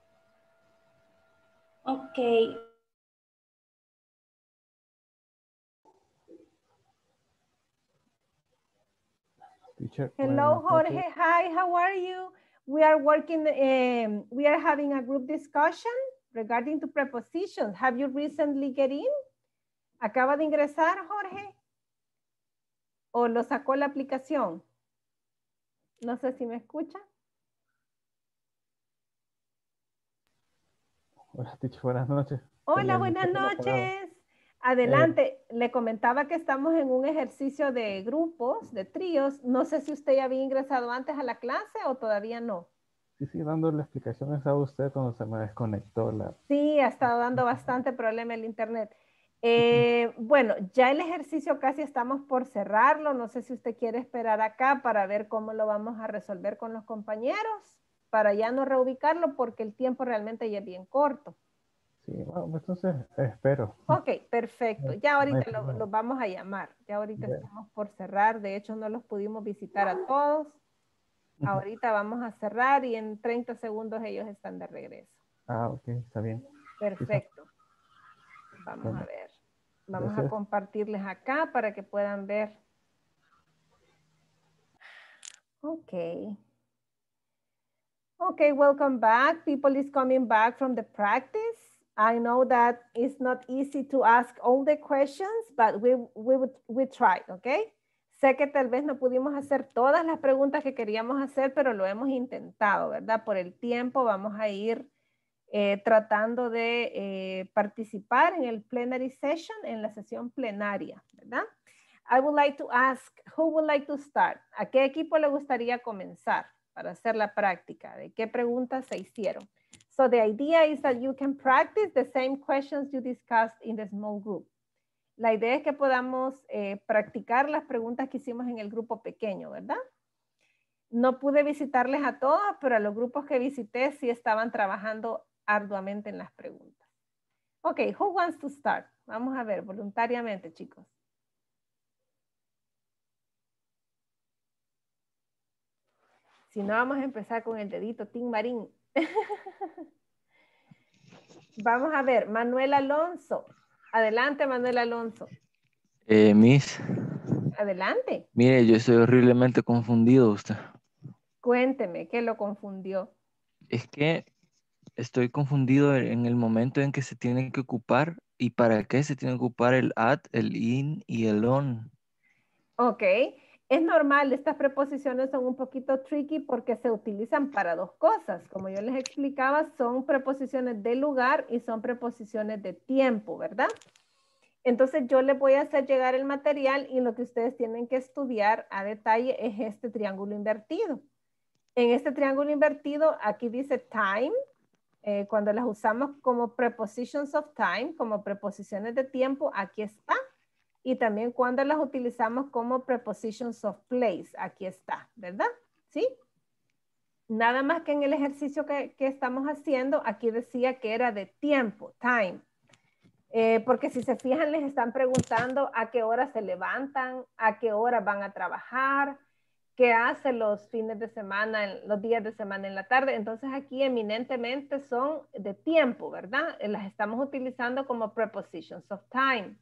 Ok. Teacher, Hello, buenas Jorge. noches. Hi, how are you? We are working, um, we are having a group discussion regarding to prepositions. Have you recently get in? ¿Acaba de ingresar, Jorge? ¿O lo sacó la aplicación? No sé si me escucha. Hola, teacher, buenas noches. Hola, Tenía el buenas micrófono apagado. noches. Adelante. Le comentaba que estamos en un ejercicio de grupos, de tríos. No sé si usted ya había ingresado antes a la clase o todavía no. Sí, sí, dándole explicaciones a usted cuando se me desconectó la... Sí, ha estado dando bastante problema el internet. Eh, bueno, ya el ejercicio casi estamos por cerrarlo. No sé si usted quiere esperar acá para ver cómo lo vamos a resolver con los compañeros, para ya no reubicarlo porque el tiempo realmente ya es bien corto. Sí, bueno, entonces espero. Ok, perfecto. Ya No hay ahorita lo- problema. los vamos a llamar. Ya ahorita Bueno. estamos por cerrar. De hecho, no los pudimos visitar a todos. Ahorita vamos a cerrar y en treinta segundos ellos están de regreso. Ah, ok, está bien. Perfecto. Vamos Bueno, a ver. Vamos gracias. a compartirles acá para que puedan ver. Ok. Okay, welcome back. People is coming back from the practice. I know that it's not easy to ask all the questions, but we, we, would, we tried, okay? Sé que tal vez no pudimos hacer todas las preguntas que queríamos hacer, pero lo hemos intentado, ¿verdad? Por el tiempo vamos a ir eh, tratando de eh, participar en el plenary session, en la sesión plenaria, ¿verdad? I would like to ask, who would like to start? ¿A qué equipo le gustaría comenzar para hacer la práctica? ¿De qué preguntas se hicieron? So the idea is that you can practice the same questions you discussed in the small group. La idea es que podamos eh, practicar las preguntas que hicimos en el grupo pequeño, ¿verdad? No pude visitarles a todos, pero a los grupos que visité sí estaban trabajando arduamente en las preguntas. Ok, who wants to start? Vamos a ver, voluntariamente, chicos. Si no, vamos a empezar con el dedito, Tim Marín. Vamos a ver, Manuel Alonso. Adelante, Manuel Alonso. Eh, Miss, Adelante. mire, yo estoy horriblemente confundido usted. Cuénteme, ¿qué lo confundió? Es que estoy confundido en el momento en que se tiene que ocupar y para qué se tiene que ocupar el at, el in y el on. Ok, es normal, estas preposiciones son un poquito tricky porque se utilizan para dos cosas. Como yo les explicaba, son preposiciones de lugar y son preposiciones de tiempo, ¿verdad? Entonces yo les voy a hacer llegar el material y lo que ustedes tienen que estudiar a detalle es este triángulo invertido. En este triángulo invertido, aquí dice time, eh, cuando las usamos como prepositions of time, como preposiciones de tiempo, aquí está. Y también cuando las utilizamos como prepositions of place, aquí está, ¿verdad? ¿Sí? Nada más que en el ejercicio que, que estamos haciendo, aquí decía que era de tiempo, time. Eh, porque si se fijan, les están preguntando a qué hora se levantan, a qué hora van a trabajar, qué hacen los fines de semana, los días de semana en la tarde. Entonces aquí eminentemente son de tiempo, ¿verdad? Las estamos utilizando como prepositions of time.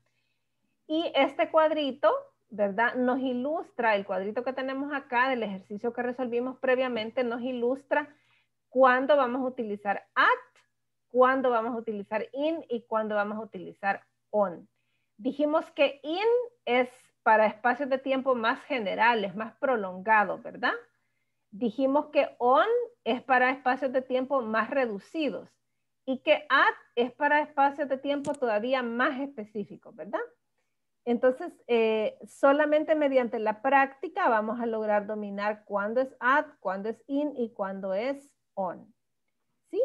Y este cuadrito, ¿verdad? Nos ilustra, el cuadrito que tenemos acá del ejercicio que resolvimos previamente, nos ilustra cuándo vamos a utilizar at, cuándo vamos a utilizar in y cuándo vamos a utilizar on. Dijimos que in es para espacios de tiempo más generales, más prolongados, ¿verdad? Dijimos que on es para espacios de tiempo más reducidos y que at es para espacios de tiempo todavía más específicos, ¿verdad? Entonces, eh, solamente mediante la práctica vamos a lograr dominar cuándo es at, cuándo es in y cuándo es on. ¿Sí?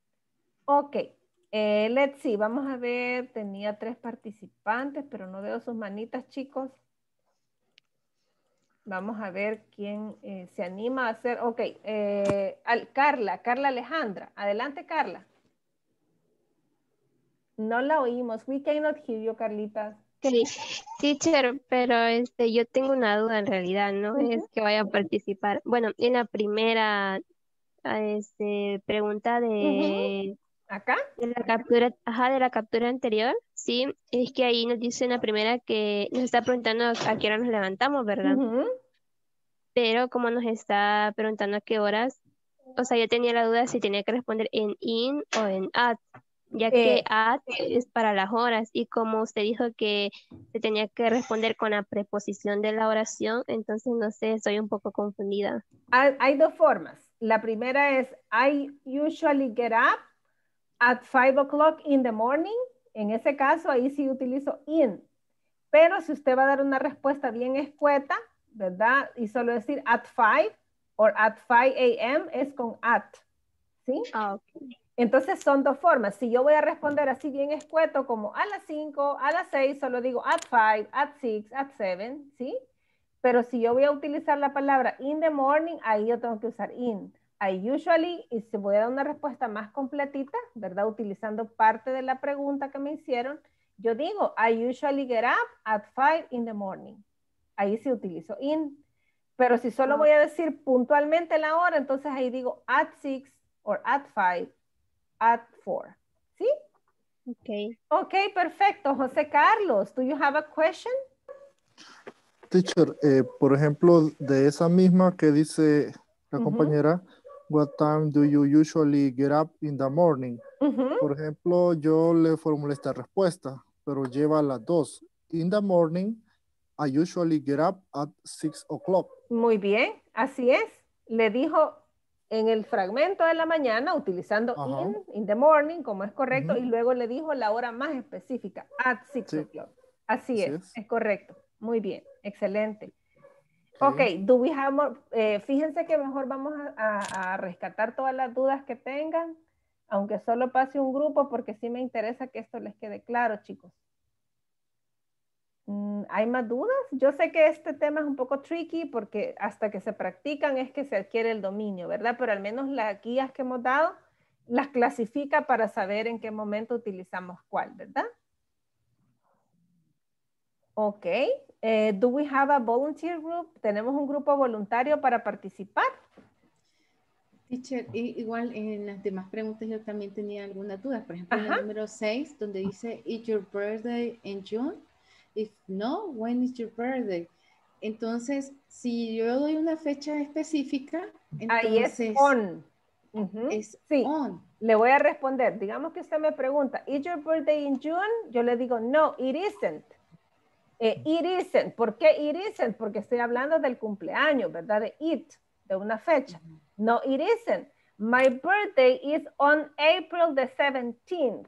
Ok. Eh, let's see. Vamos a ver. Tenía tres participantes, pero no veo sus manitas, chicos. Vamos a ver quién eh, se anima a hacer. Ok. Eh, al, Carla, Carla Alejandra. Adelante, Carla. No la oímos. We cannot hear you, Carlitas. Sí, teacher, pero este, yo tengo una duda en realidad, no Ujú. es que vaya a participar. Bueno, en la primera ah, este, pregunta Ujú. de, ¿Acá? de la captura, ajá, de la captura anterior, sí, es que ahí nos dice en la primera que nos está preguntando a qué hora nos levantamos, ¿verdad? Ujú. Pero como nos está preguntando a qué horas, o sea, yo tenía la duda si tenía que responder en in o en at, ya que Eh, at es para las horas y como usted dijo que se tenía que responder con la preposición de la oración, entonces no sé, estoy un poco confundida. hay, hay dos formas. La primera es I usually get up at five o'clock in the morning. En ese caso, ahí sí utilizo in. Pero si usted va a dar una respuesta bien escueta, ¿verdad? Y solo decir at five o at five a m es con at. ¿Sí? Ah, ok. Entonces son dos formas. Si yo voy a responder así bien escueto como a las cinco, a las seis, solo digo at five, at six, at seven, ¿sí? Pero si yo voy a utilizar la palabra in the morning, ahí yo tengo que usar in. I usually, y si voy a dar una respuesta más completita, ¿verdad? Utilizando parte de la pregunta que me hicieron, yo digo, I usually get up at five in the morning. Ahí sí utilizo in. Pero si solo voy a decir puntualmente la hora, entonces ahí digo at six or at five, at four. ¿Sí? Ok. Ok, perfecto. José Carlos, do you have a question? Teacher, eh, por ejemplo, de esa misma que dice la Ujú. compañera, what time do you usually get up in the morning? Ujú. Por ejemplo, yo le formulé esta respuesta, pero lleva las dos. In the morning, I usually get up at six o'clock. Muy bien, así es. Le dijo en el fragmento de la mañana, utilizando Ajá. in, in the morning, como es correcto, Ujú. y luego le dijo la hora más específica, at six Sí. o'clock. Así Así es, es. es correcto. Muy bien, excelente. Ok. Ok, do we have more? Eh, fíjense que mejor vamos a, a- a rescatar todas las dudas que tengan, aunque solo pase un grupo, porque sí me interesa que esto les quede claro, chicos. Mm, ¿Hay más dudas? Yo sé que este tema es un poco tricky porque hasta que se practican es que se adquiere el dominio, ¿verdad? Pero al menos las guías que hemos dado las clasifica para saber en qué momento utilizamos cuál, ¿verdad? Ok. Eh, do we have a volunteer group? ¿Tenemos un grupo voluntario para participar? Teacher, i- igual en las demás preguntas yo también tenía algunas dudas. Por ejemplo, en el número seis, donde dice, ¿Is your birthday in June? If no, when is your birthday? Entonces, si yo doy una fecha específica, Ahí es entonces on. Ujú. es Sí. on. Le voy a responder. Digamos que usted me pregunta, ¿Is your birthday in June? Yo le digo, no, it isn't. Eh, it isn't. ¿Por qué it isn't? Porque estoy hablando del cumpleaños, ¿verdad? De it, de una fecha. No, it isn't. My birthday is on April the seventeenth.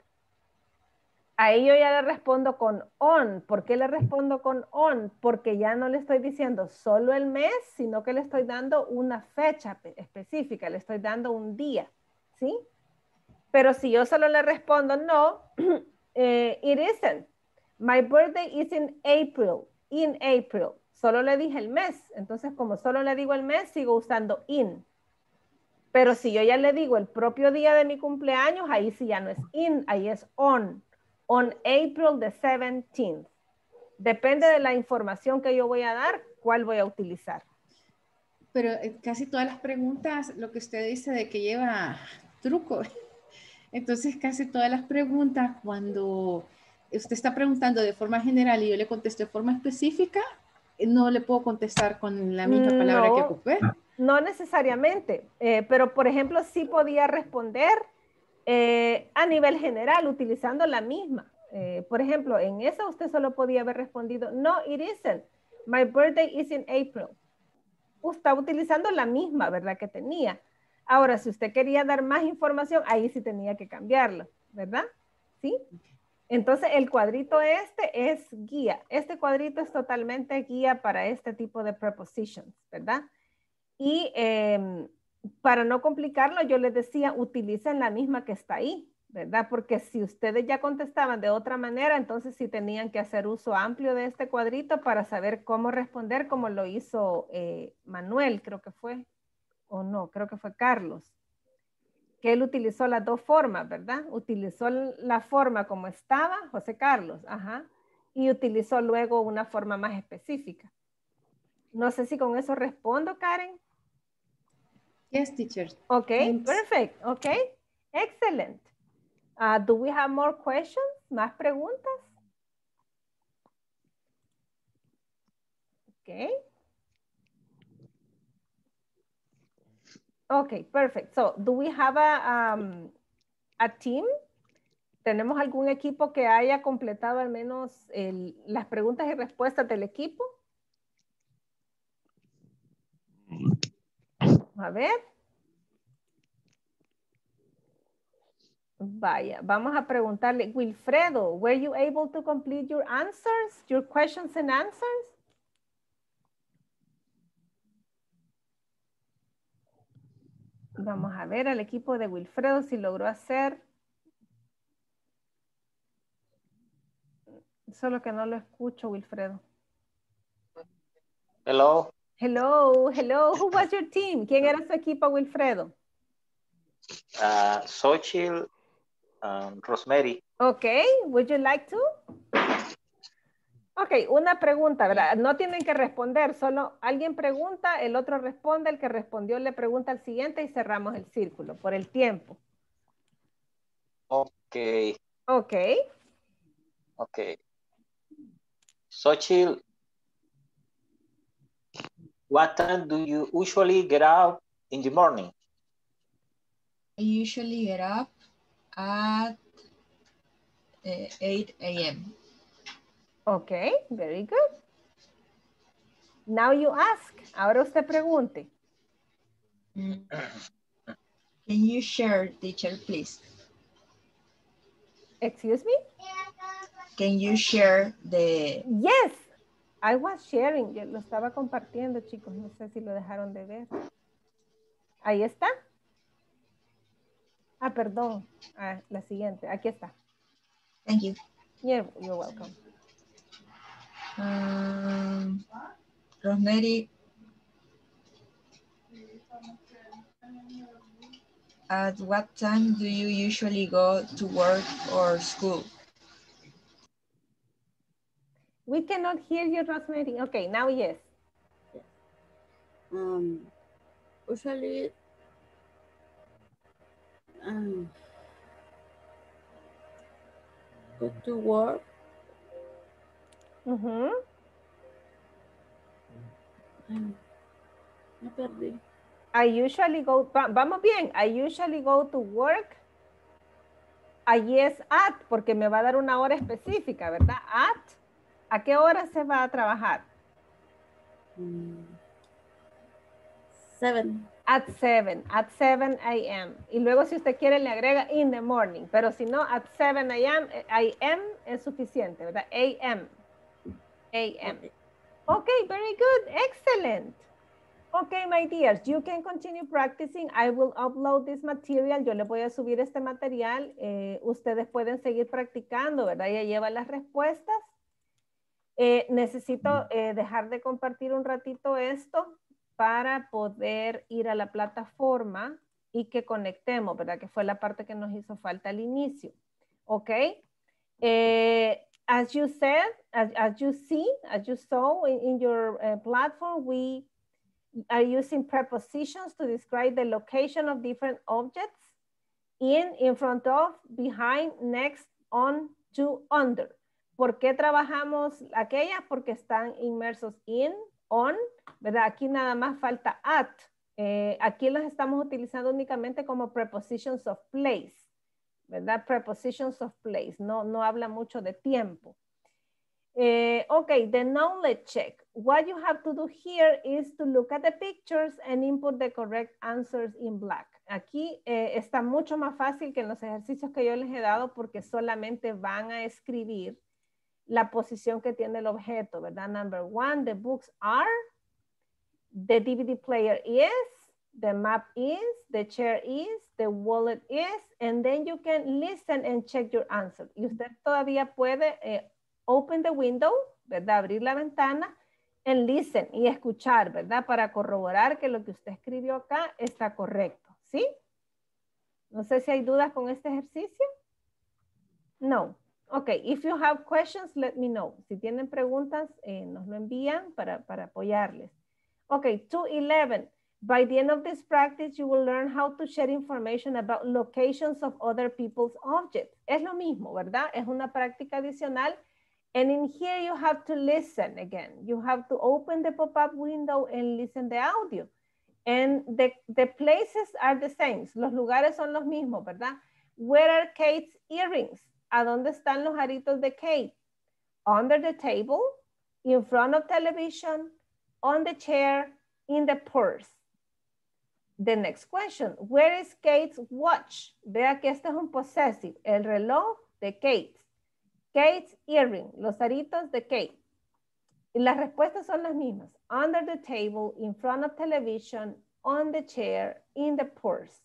Ahí yo ya le respondo con on. ¿Por qué le respondo con on? Porque ya no le estoy diciendo solo el mes, sino que le estoy dando una fecha específica, le estoy dando un día, ¿sí? Pero si yo solo le respondo no, eh, it isn't. My birthday is in April, in April. Solo le dije el mes, entonces como solo le digo el mes, sigo usando in. Pero si yo ya le digo el propio día de mi cumpleaños, ahí sí ya no es in, ahí es on. On April the seventeenth. Depende de la información que yo voy a dar, cuál voy a utilizar. Pero eh, casi todas las preguntas, lo que usted dice de que lleva truco. Entonces, casi todas las preguntas, cuando usted está preguntando de forma general y yo le contesto de forma específica, no le puedo contestar con la misma palabra no, que ocupé. No necesariamente, eh, pero por ejemplo, sí podía responder eh, a nivel general utilizando la misma. Eh, por ejemplo, en esa usted solo podía haber respondido, no, it isn't. My birthday is in April. Usted está utilizando la misma, ¿verdad? Que tenía. Ahora, si usted quería dar más información, ahí sí tenía que cambiarlo, ¿verdad? ¿Sí? Entonces, el cuadrito este es guía. Este cuadrito es totalmente guía para este tipo de prepositions, ¿verdad? Y eh, para no complicarlo, yo les decía, utilicen la misma que está ahí, ¿verdad? Porque si ustedes ya contestaban de otra manera, entonces sí tenían que hacer uso amplio de este cuadrito para saber cómo responder, como lo hizo eh, Manuel, creo que fue, o no, creo que fue Carlos, que él utilizó las dos formas, ¿verdad? Utilizó la forma como estaba, José Carlos, ajá, y utilizó luego una forma más específica. No sé si con eso respondo, Karen. Yes, teacher. Okay, Thanks. perfect. Okay, excellent. Uh, do we have more questions? ¿Más preguntas? Okay. Okay, perfect. So, do we have a, um, a team? ¿Tenemos algún equipo que haya completado al menos el, las preguntas y respuestas del equipo? A ver. Vaya, vamos a preguntarle, Wilfredo, were you able to complete your answers, your questions and answers? Vamos a ver al equipo de Wilfredo si logró hacer. Solo que no lo escucho, Wilfredo. Hello. Hello, hello. Who was your team? ¿Quién era su equipo, Wilfredo? Uh, Xochitl, um, Rosemary. Okay, would you like to? Ok, una pregunta, ¿verdad? No tienen que responder, solo alguien pregunta, el otro responde, el que respondió le pregunta al siguiente y cerramos el círculo por el tiempo. Ok. Ok. Ok. Xochitl, what time do you usually get out in the morning? I usually get up at uh, eight A M Ok, very good. Now you ask. Ahora usted pregunte. Mm. Can you share, teacher, please? Excuse me? Can you share the... Yes, I was sharing. Yo lo estaba compartiendo, chicos. No sé si lo dejaron de ver. Ahí está. Ah, perdón. Ah, la siguiente. Aquí está. Thank you. Yeah, you're welcome. Um, Rosemary, at what time do you usually go to work or school? We cannot hear you, Rosemary. Okay, now yes. Um, usually um, go to work. Ujú. Um, me perdí. I usually go, va- vamos bien, I usually go to work. Allí es at, porque me va a dar una hora específica, ¿verdad? At, ¿a qué hora se va a trabajar? Mm, seven. At seven, at seven a m Y luego si usted quiere le agrega in the morning, pero si no, at seven a m, I am es suficiente, ¿verdad? A M. A M. Okay. Okay, very good, excellent. Okay, my dears, you can continue practicing. I will upload this material. Yo le voy a subir este material. Eh, ustedes pueden seguir practicando, ¿verdad? Ya lleva las respuestas. Eh, necesito eh, dejar de compartir un ratito esto para poder ir a la plataforma y que conectemos, ¿verdad? Que fue la parte que nos hizo falta al inicio. ¿Ok? Eh, as you said, as, as you see, as you saw in, in your uh, platform, we are using prepositions to describe the location of different objects in, in front of, behind, next, on, to, under. ¿Por qué trabajamos aquellas? Porque están inmersos in, on, ¿verdad? Aquí nada más falta at. Eh, aquí los estamos utilizando únicamente como prepositions of place, ¿verdad? Prepositions of place. No, no habla mucho de tiempo. Uh, okay, the knowledge check. What you have to do here is to look at the pictures and input the correct answers in black. Aquí eh, está mucho más fácil que en los ejercicios que yo les he dado porque solamente van a escribir la posición que tiene el objeto, ¿verdad? Number one, the books are, the D V D player is, the map is, the chair is, the wallet is, and then you can listen and check your answer. Y usted todavía puede eh, open the window, ¿verdad? Abrir la ventana and listen y escuchar, ¿verdad? Para corroborar que lo que usted escribió acá está correcto, ¿sí? No sé si hay dudas con este ejercicio. No. Ok, if you have questions, let me know. Si tienen preguntas, eh, nos lo envían para, para apoyarles. Ok, two eleven. By the end of this practice, you will learn how to share information about locations of other people's objects. Es lo mismo, ¿verdad? Es una práctica adicional. And in here, you have to listen again. You have to open the pop-up window and listen the audio. And the, the places are the same. Los lugares son los mismos, ¿verdad? Where are Kate's earrings? ¿A dónde están los aritos de Kate? Under the table, in front of television, on the chair, in the purse. The next question, where is Kate's watch? Vea que este es un possessive, el reloj de Kate. Kate's earring, los aritos de Kate. Y las respuestas son las mismas. Under the table, in front of television, on the chair, in the purse.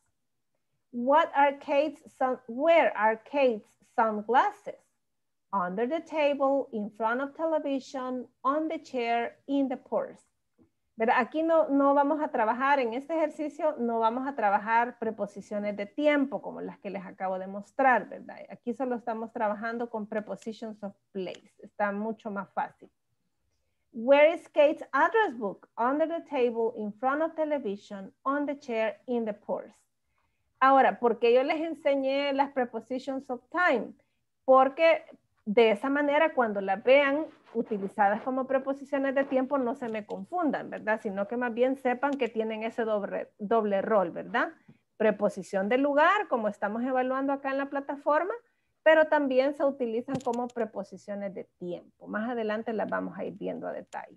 What are Kate's sun, where are Kate's sunglasses? Under the table, in front of television, on the chair, in the purse. Pero aquí no, no vamos a trabajar, en este ejercicio no vamos a trabajar preposiciones de tiempo como las que les acabo de mostrar, ¿verdad? Aquí solo estamos trabajando con prepositions of place. Está mucho más fácil. Where is Kate's address book? Under the table, in front of television, on the chair, in the purse. Ahora, ¿por qué yo les enseñé las prepositions of time? Porque de esa manera, cuando las vean utilizadas como preposiciones de tiempo, no se me confundan, ¿verdad? Sino que más bien sepan que tienen ese doble, doble rol, ¿verdad? Preposición de lugar, como estamos evaluando acá en la plataforma, pero también se utilizan como preposiciones de tiempo. Más adelante las vamos a ir viendo a detalle.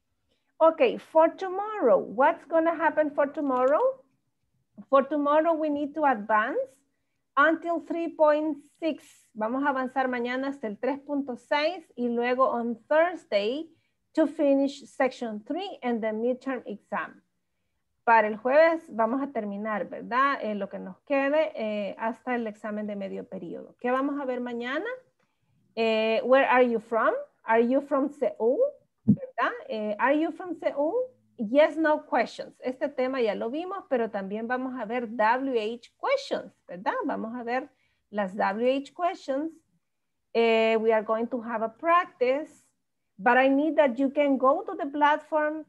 Ok, for tomorrow, what's going to happen for tomorrow? For tomorrow, we need to advance until three point six. Vamos a avanzar mañana hasta el tres punto seis y luego on Thursday to finish section three and the midterm exam. Para el jueves vamos a terminar, ¿verdad? Eh, lo que nos quede eh, hasta el examen de medio periodo. ¿Qué vamos a ver mañana? Eh, where are you from? Are you from Seoul? ¿Verdad? Eh, are you from Seoul? Yes, no questions. Este tema ya lo vimos, pero también vamos a ver W H questions, ¿verdad? Vamos a ver las W H questions. Uh, we are going to have a practice, but I need that you can go to the platform,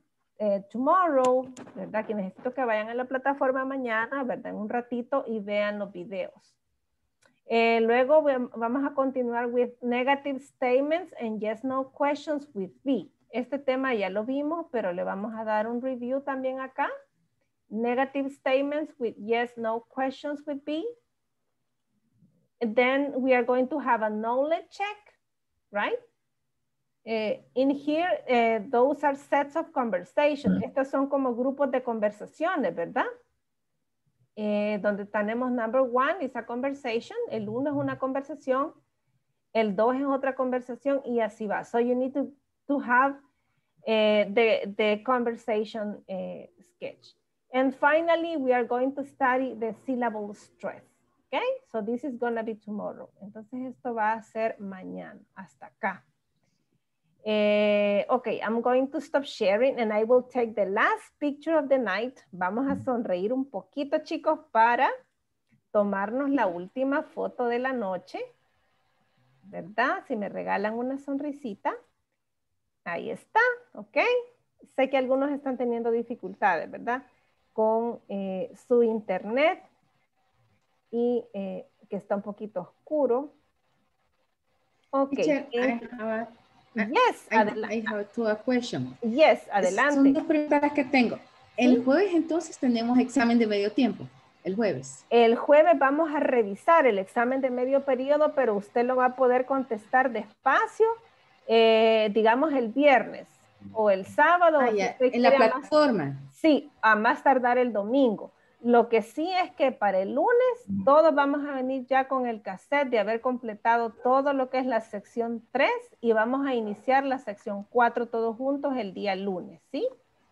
eh, tomorrow, ¿verdad? Que necesito que vayan a la plataforma mañana, ¿verdad? En un ratito y vean los videos. Eh, luego vamos a continuar with negative statements and yes, no questions with be. Este tema ya lo vimos, pero le vamos a dar un review también acá. Negative statements with yes, no questions with be. And then we are going to have a knowledge check, right? Uh, in here, uh, those are sets of conversation. Estos son como grupos de conversaciones, ¿verdad? Eh, donde tenemos number one is a conversation, el uno es una conversación, el dos es otra conversación y así va. So you need to, to have uh, the, the conversation uh, sketch. And finally, we are going to study the syllable stress. Okay, so this is going to be tomorrow. Entonces esto va a ser mañana, hasta acá. Eh, ok, I'm going to stop sharing and I will take the last picture of the night. Vamos a sonreír un poquito, chicos, para tomarnos la última foto de la noche. ¿Verdad? Si me regalan una sonrisita. Ahí está, ok. Sé que algunos están teniendo dificultades, ¿verdad? Con eh, su internet y eh, que está un poquito oscuro. Ok. Teacher, eh, I have a- Yes, I, adelante. I have two question. Yes, adelante. Son dos preguntas que tengo. El ¿Sí? jueves entonces tenemos examen de medio tiempo, el jueves. El jueves vamos a revisar el examen de medio periodo, pero usted lo va a poder contestar despacio, eh, digamos el viernes o el sábado. Ah, o si ya, usted en la quiere a más- plataforma. sí, a más tardar el domingo. Lo que sí es que para el lunes todos vamos a venir ya con el cassette de haber completado todo lo que es la sección tres y vamos a iniciar la sección cuatro todos juntos el día lunes, ¿sí?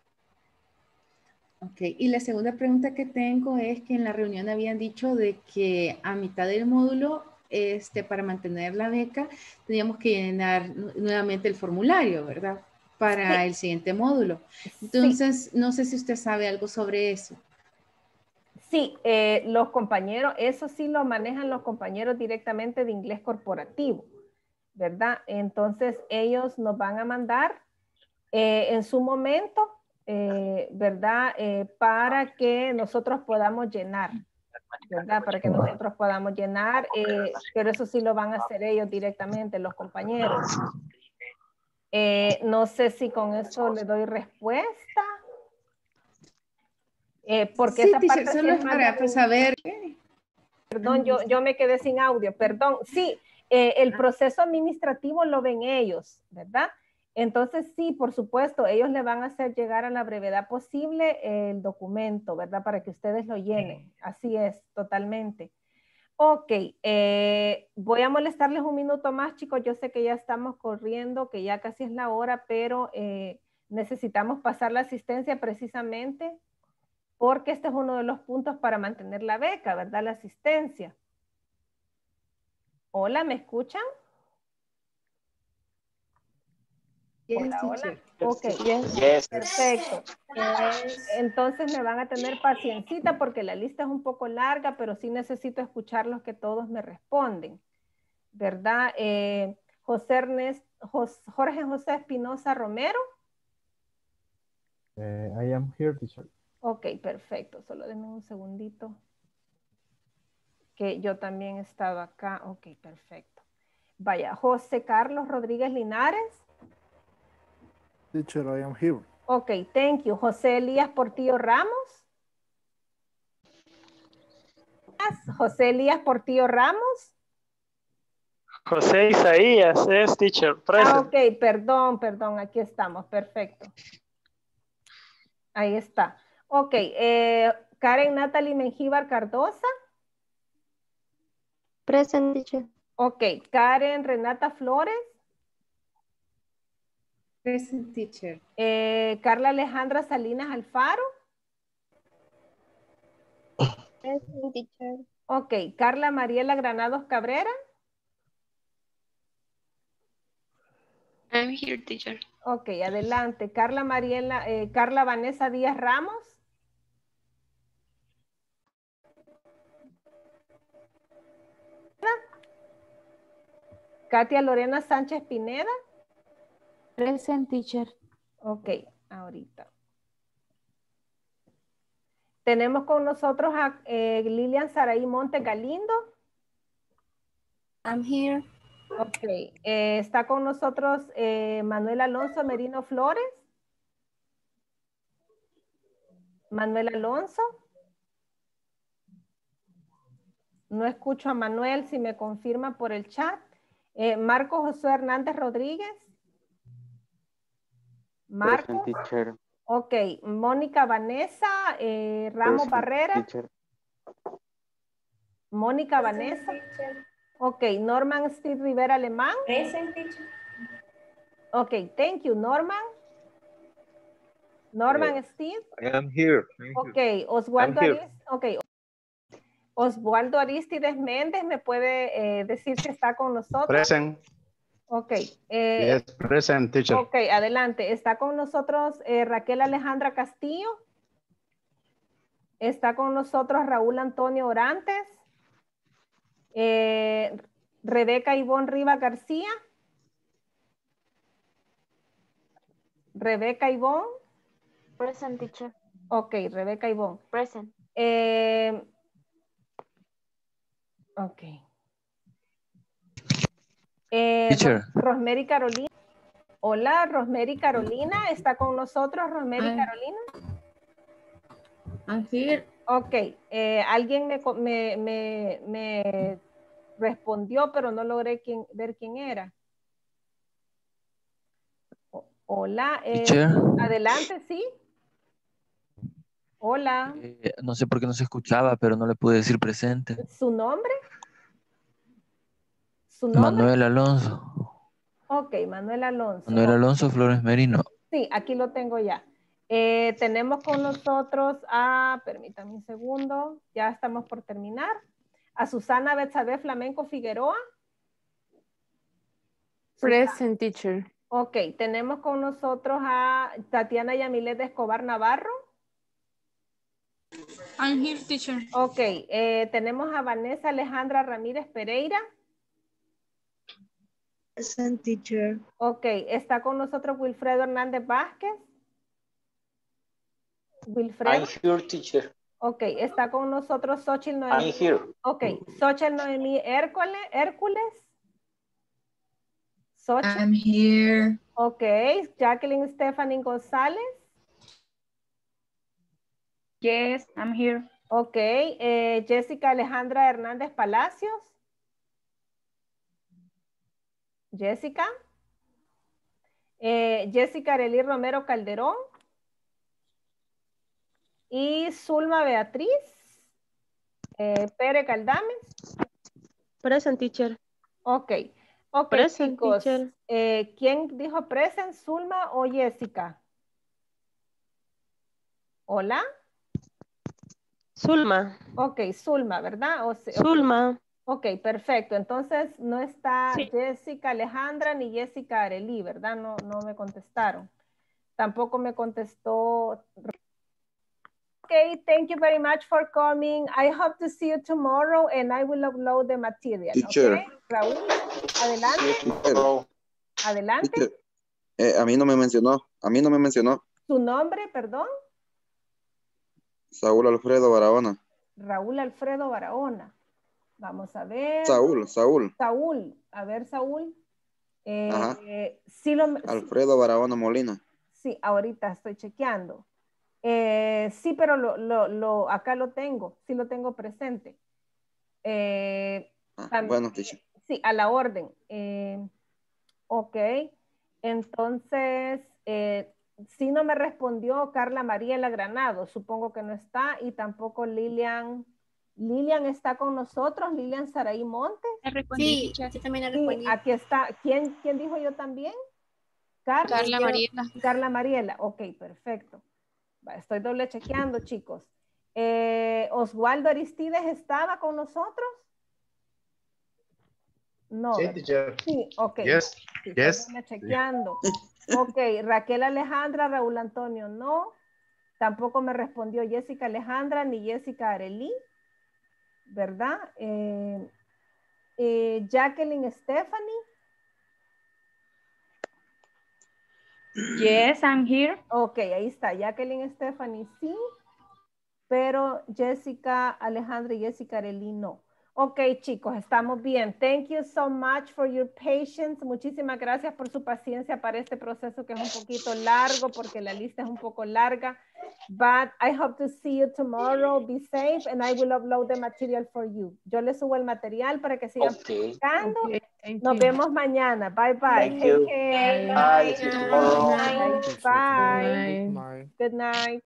Ok, y la segunda pregunta que tengo es que en la reunión habían dicho de que a mitad del módulo, este, para mantener la beca, teníamos que llenar nu- nuevamente el formulario, ¿verdad? Para Sí. el siguiente módulo. Entonces, no sé si usted sabe algo sobre eso. Sí, eh, los compañeros, eso sí lo manejan los compañeros directamente de inglés corporativo, ¿verdad? Entonces ellos nos van a mandar eh, en su momento, eh, ¿verdad? Eh, para que nosotros podamos llenar, ¿verdad? Para que nosotros podamos llenar, eh, pero eso sí lo van a hacer ellos directamente, los compañeros. Eh, no sé si con eso le doy respuesta. Eh, porque Sí, esa teacher, parte sí solo es es más para de- pues, saber. Perdón, yo, yo me quedé sin audio, perdón. Sí, eh, el proceso administrativo lo ven ellos, ¿verdad? Entonces, sí, por supuesto, ellos le van a hacer llegar a la brevedad posible el documento, ¿verdad? Para que ustedes lo llenen. Así es, totalmente. Ok, eh, voy a molestarles un minuto más, chicos. Yo sé que ya estamos corriendo, que ya casi es la hora, pero eh, necesitamos pasar la asistencia precisamente porque este es uno de los puntos para mantener la beca, ¿verdad? La asistencia. Hola, ¿me escuchan? Yes, Hola, hola. teacher. Ok, Yes. perfecto. Entonces me van a tener paciencita porque la lista es un poco larga, pero sí necesito escucharlos que todos me responden, ¿verdad? Eh, José Ernest, Jos- Jorge José Espinosa Romero. Eh, I am here, teacher. Ok, perfecto. Solo denme un segundito. Que yo también he estado acá. Ok, perfecto. Vaya, José Carlos Rodríguez Linares. Teacher, I am here. Ok, thank you. José Elías Portillo Ramos. José Elías Portillo Ramos. José Isaías es teacher, present. Ah, ok, perdón, perdón, aquí estamos, perfecto. Ahí está. Ok, eh, Karen Natalie Mengíbar Cardosa. Present, teacher. Ok, Karen Renata Flores. Present, teacher. Eh, Carla Alejandra Salinas Alfaro. Present, teacher. Ok, Carla Mariela Granados Cabrera. I'm here, teacher. Ok, adelante. Carla Mariela, eh, Carla Vanessa Díaz Ramos. Katia Lorena Sánchez Pineda. Present, teacher. Ok, ahorita. Tenemos con nosotros a eh, Lilian Saraí Monte Galindo. I'm here. Ok. Eh, está con nosotros eh, Manuel Alonso Merino Flores. Manuel Alonso. No escucho a Manuel, si me confirma por el chat. Eh, Marco Josué Hernández Rodríguez. Marco. Present, teacher. Ok. Mónica Vanessa eh, Ramos Present, Barrera. teacher. Mónica Vanessa. Ok. Norman Steve Rivera Alemán. Present, teacher. Ok. Thank you, Norman. Norman Steve. I am here. Thank you. Ok. Oswaldo I'm here. Aristides. Ok. Oswaldo Aristides Méndez, ¿me puede eh, decir si está con nosotros? Present. Ok. Eh, Yes, present, teacher. ok, adelante. Está con nosotros eh, Raquel Alejandra Castillo. Está con nosotros Raúl Antonio Orantes. Eh, Rebeca Ivonne Riva García. Rebeca Ivonne. Present, teacher. Ok, Rebeca Ivonne. Present. Eh, ok. Eh, Teacher. Ro- Rosemary Carolina. Hola, Rosemary Carolina. ¿Está con nosotros, Rosemary Hi. Carolina? I'm here. Ok. Eh, alguien me, co- me, me, me respondió, pero no logré quién- ver quién era. O- Hola. eh, Teacher. adelante, sí. Hola. Eh, no sé por qué no se escuchaba, pero no le pude decir presente. ¿Su nombre? ¿Su nombre? Manuel Alonso. Ok, Manuel Alonso. Manuel Ok. Alonso Flores Merino. Sí, aquí lo tengo ya. Eh, tenemos con nosotros a, permítame un segundo, ya estamos por terminar, a Susana Betsabe Flamenco Figueroa. Present, teacher. Ok, tenemos con nosotros a Tatiana Yamilet de Escobar Navarro. I'm here, teacher. Ok, eh, tenemos a Vanessa Alejandra Ramírez Pereira. Present, teacher. Ok, está con nosotros Wilfredo Hernández Vázquez. Wilfredo. I'm here, teacher. Ok, está con nosotros Xochitl Noemí. I'm here. Ok, Xochitl Noemí Hércules. Hércules. Xochitl. I'm here. Ok, Jacqueline Stephanie González. Yes, I'm here. Ok, eh, Jessica Alejandra Hernández Palacios. Jessica. Eh, Jessica Arely Romero Calderón. Y Zulma Beatriz eh, Pérez Caldames. Present, teacher. Ok, ok, Present, chicos. teacher. Eh, ¿quién dijo present, Zulma o Jessica? Hola. Zulma. Ok, Zulma, ¿verdad? O se- ok. Zulma. Ok, perfecto. Entonces no está Sí. Jessica Alejandra ni Jessica Arely, ¿verdad? No, no me contestaron. Tampoco me contestó. Okay, thank you very much for coming. I hope to see you tomorrow and I will upload the material. Teacher. Okay, Raúl, adelante. Teacher, Adelante. teacher, eh, a mí no me mencionó, a mí no me mencionó. ¿Su nombre, perdón? Saúl Alfredo Barahona. Raúl Alfredo Barahona. Vamos a ver. Saúl, Saúl. Saúl. A ver, Saúl. Eh, Ajá. eh, sí, lo, Alfredo Barahona Molina. sí, ahorita estoy chequeando. Eh, sí, pero lo, lo, lo, acá lo tengo. Sí lo tengo presente. Eh, Ah, tam- bueno, teacher. Sí, a la orden. Eh, ok. Entonces, eh, sí no me respondió Carla Mariela Granado. Supongo que no está. Y tampoco Lilian. Lilian está con nosotros. Lilian Saraí Montes. Sí, yo también le Sí, respondí. aquí está. ¿Quién, quién dijo yo también? Carla. Carla Mariela. Carla Mariela. Ok, perfecto. Va, estoy doble chequeando, chicos. Eh, Oswaldo Aristides estaba con nosotros. No. Sí, ¿verdad? teacher. Sí, ok. Yes, Sí, estoy yes. doble chequeando. Ok, Raquel Alejandra, Raúl Antonio, no. Tampoco me respondió Jessica Alejandra ni Jessica Arely, ¿verdad? Eh, eh, Jacqueline Stephanie. Yes, I'm here. Ok, ahí está. Jacqueline Stephanie, sí. pero Jessica, Alejandra y Jessica Arely no. Ok, chicos, estamos bien. Thank you so much for your patience. Muchísimas gracias por su paciencia para este proceso que es un poquito largo porque la lista es un poco larga. But I hope to see you tomorrow. Be safe and I will upload the material for you. Yo les subo el material para que sigan Okay. practicando. Okay, Nos you. vemos mañana. Bye bye. Thank Take you. care. Bye. See you tomorrow. Bye. Bye. Bye. Bye. Good night.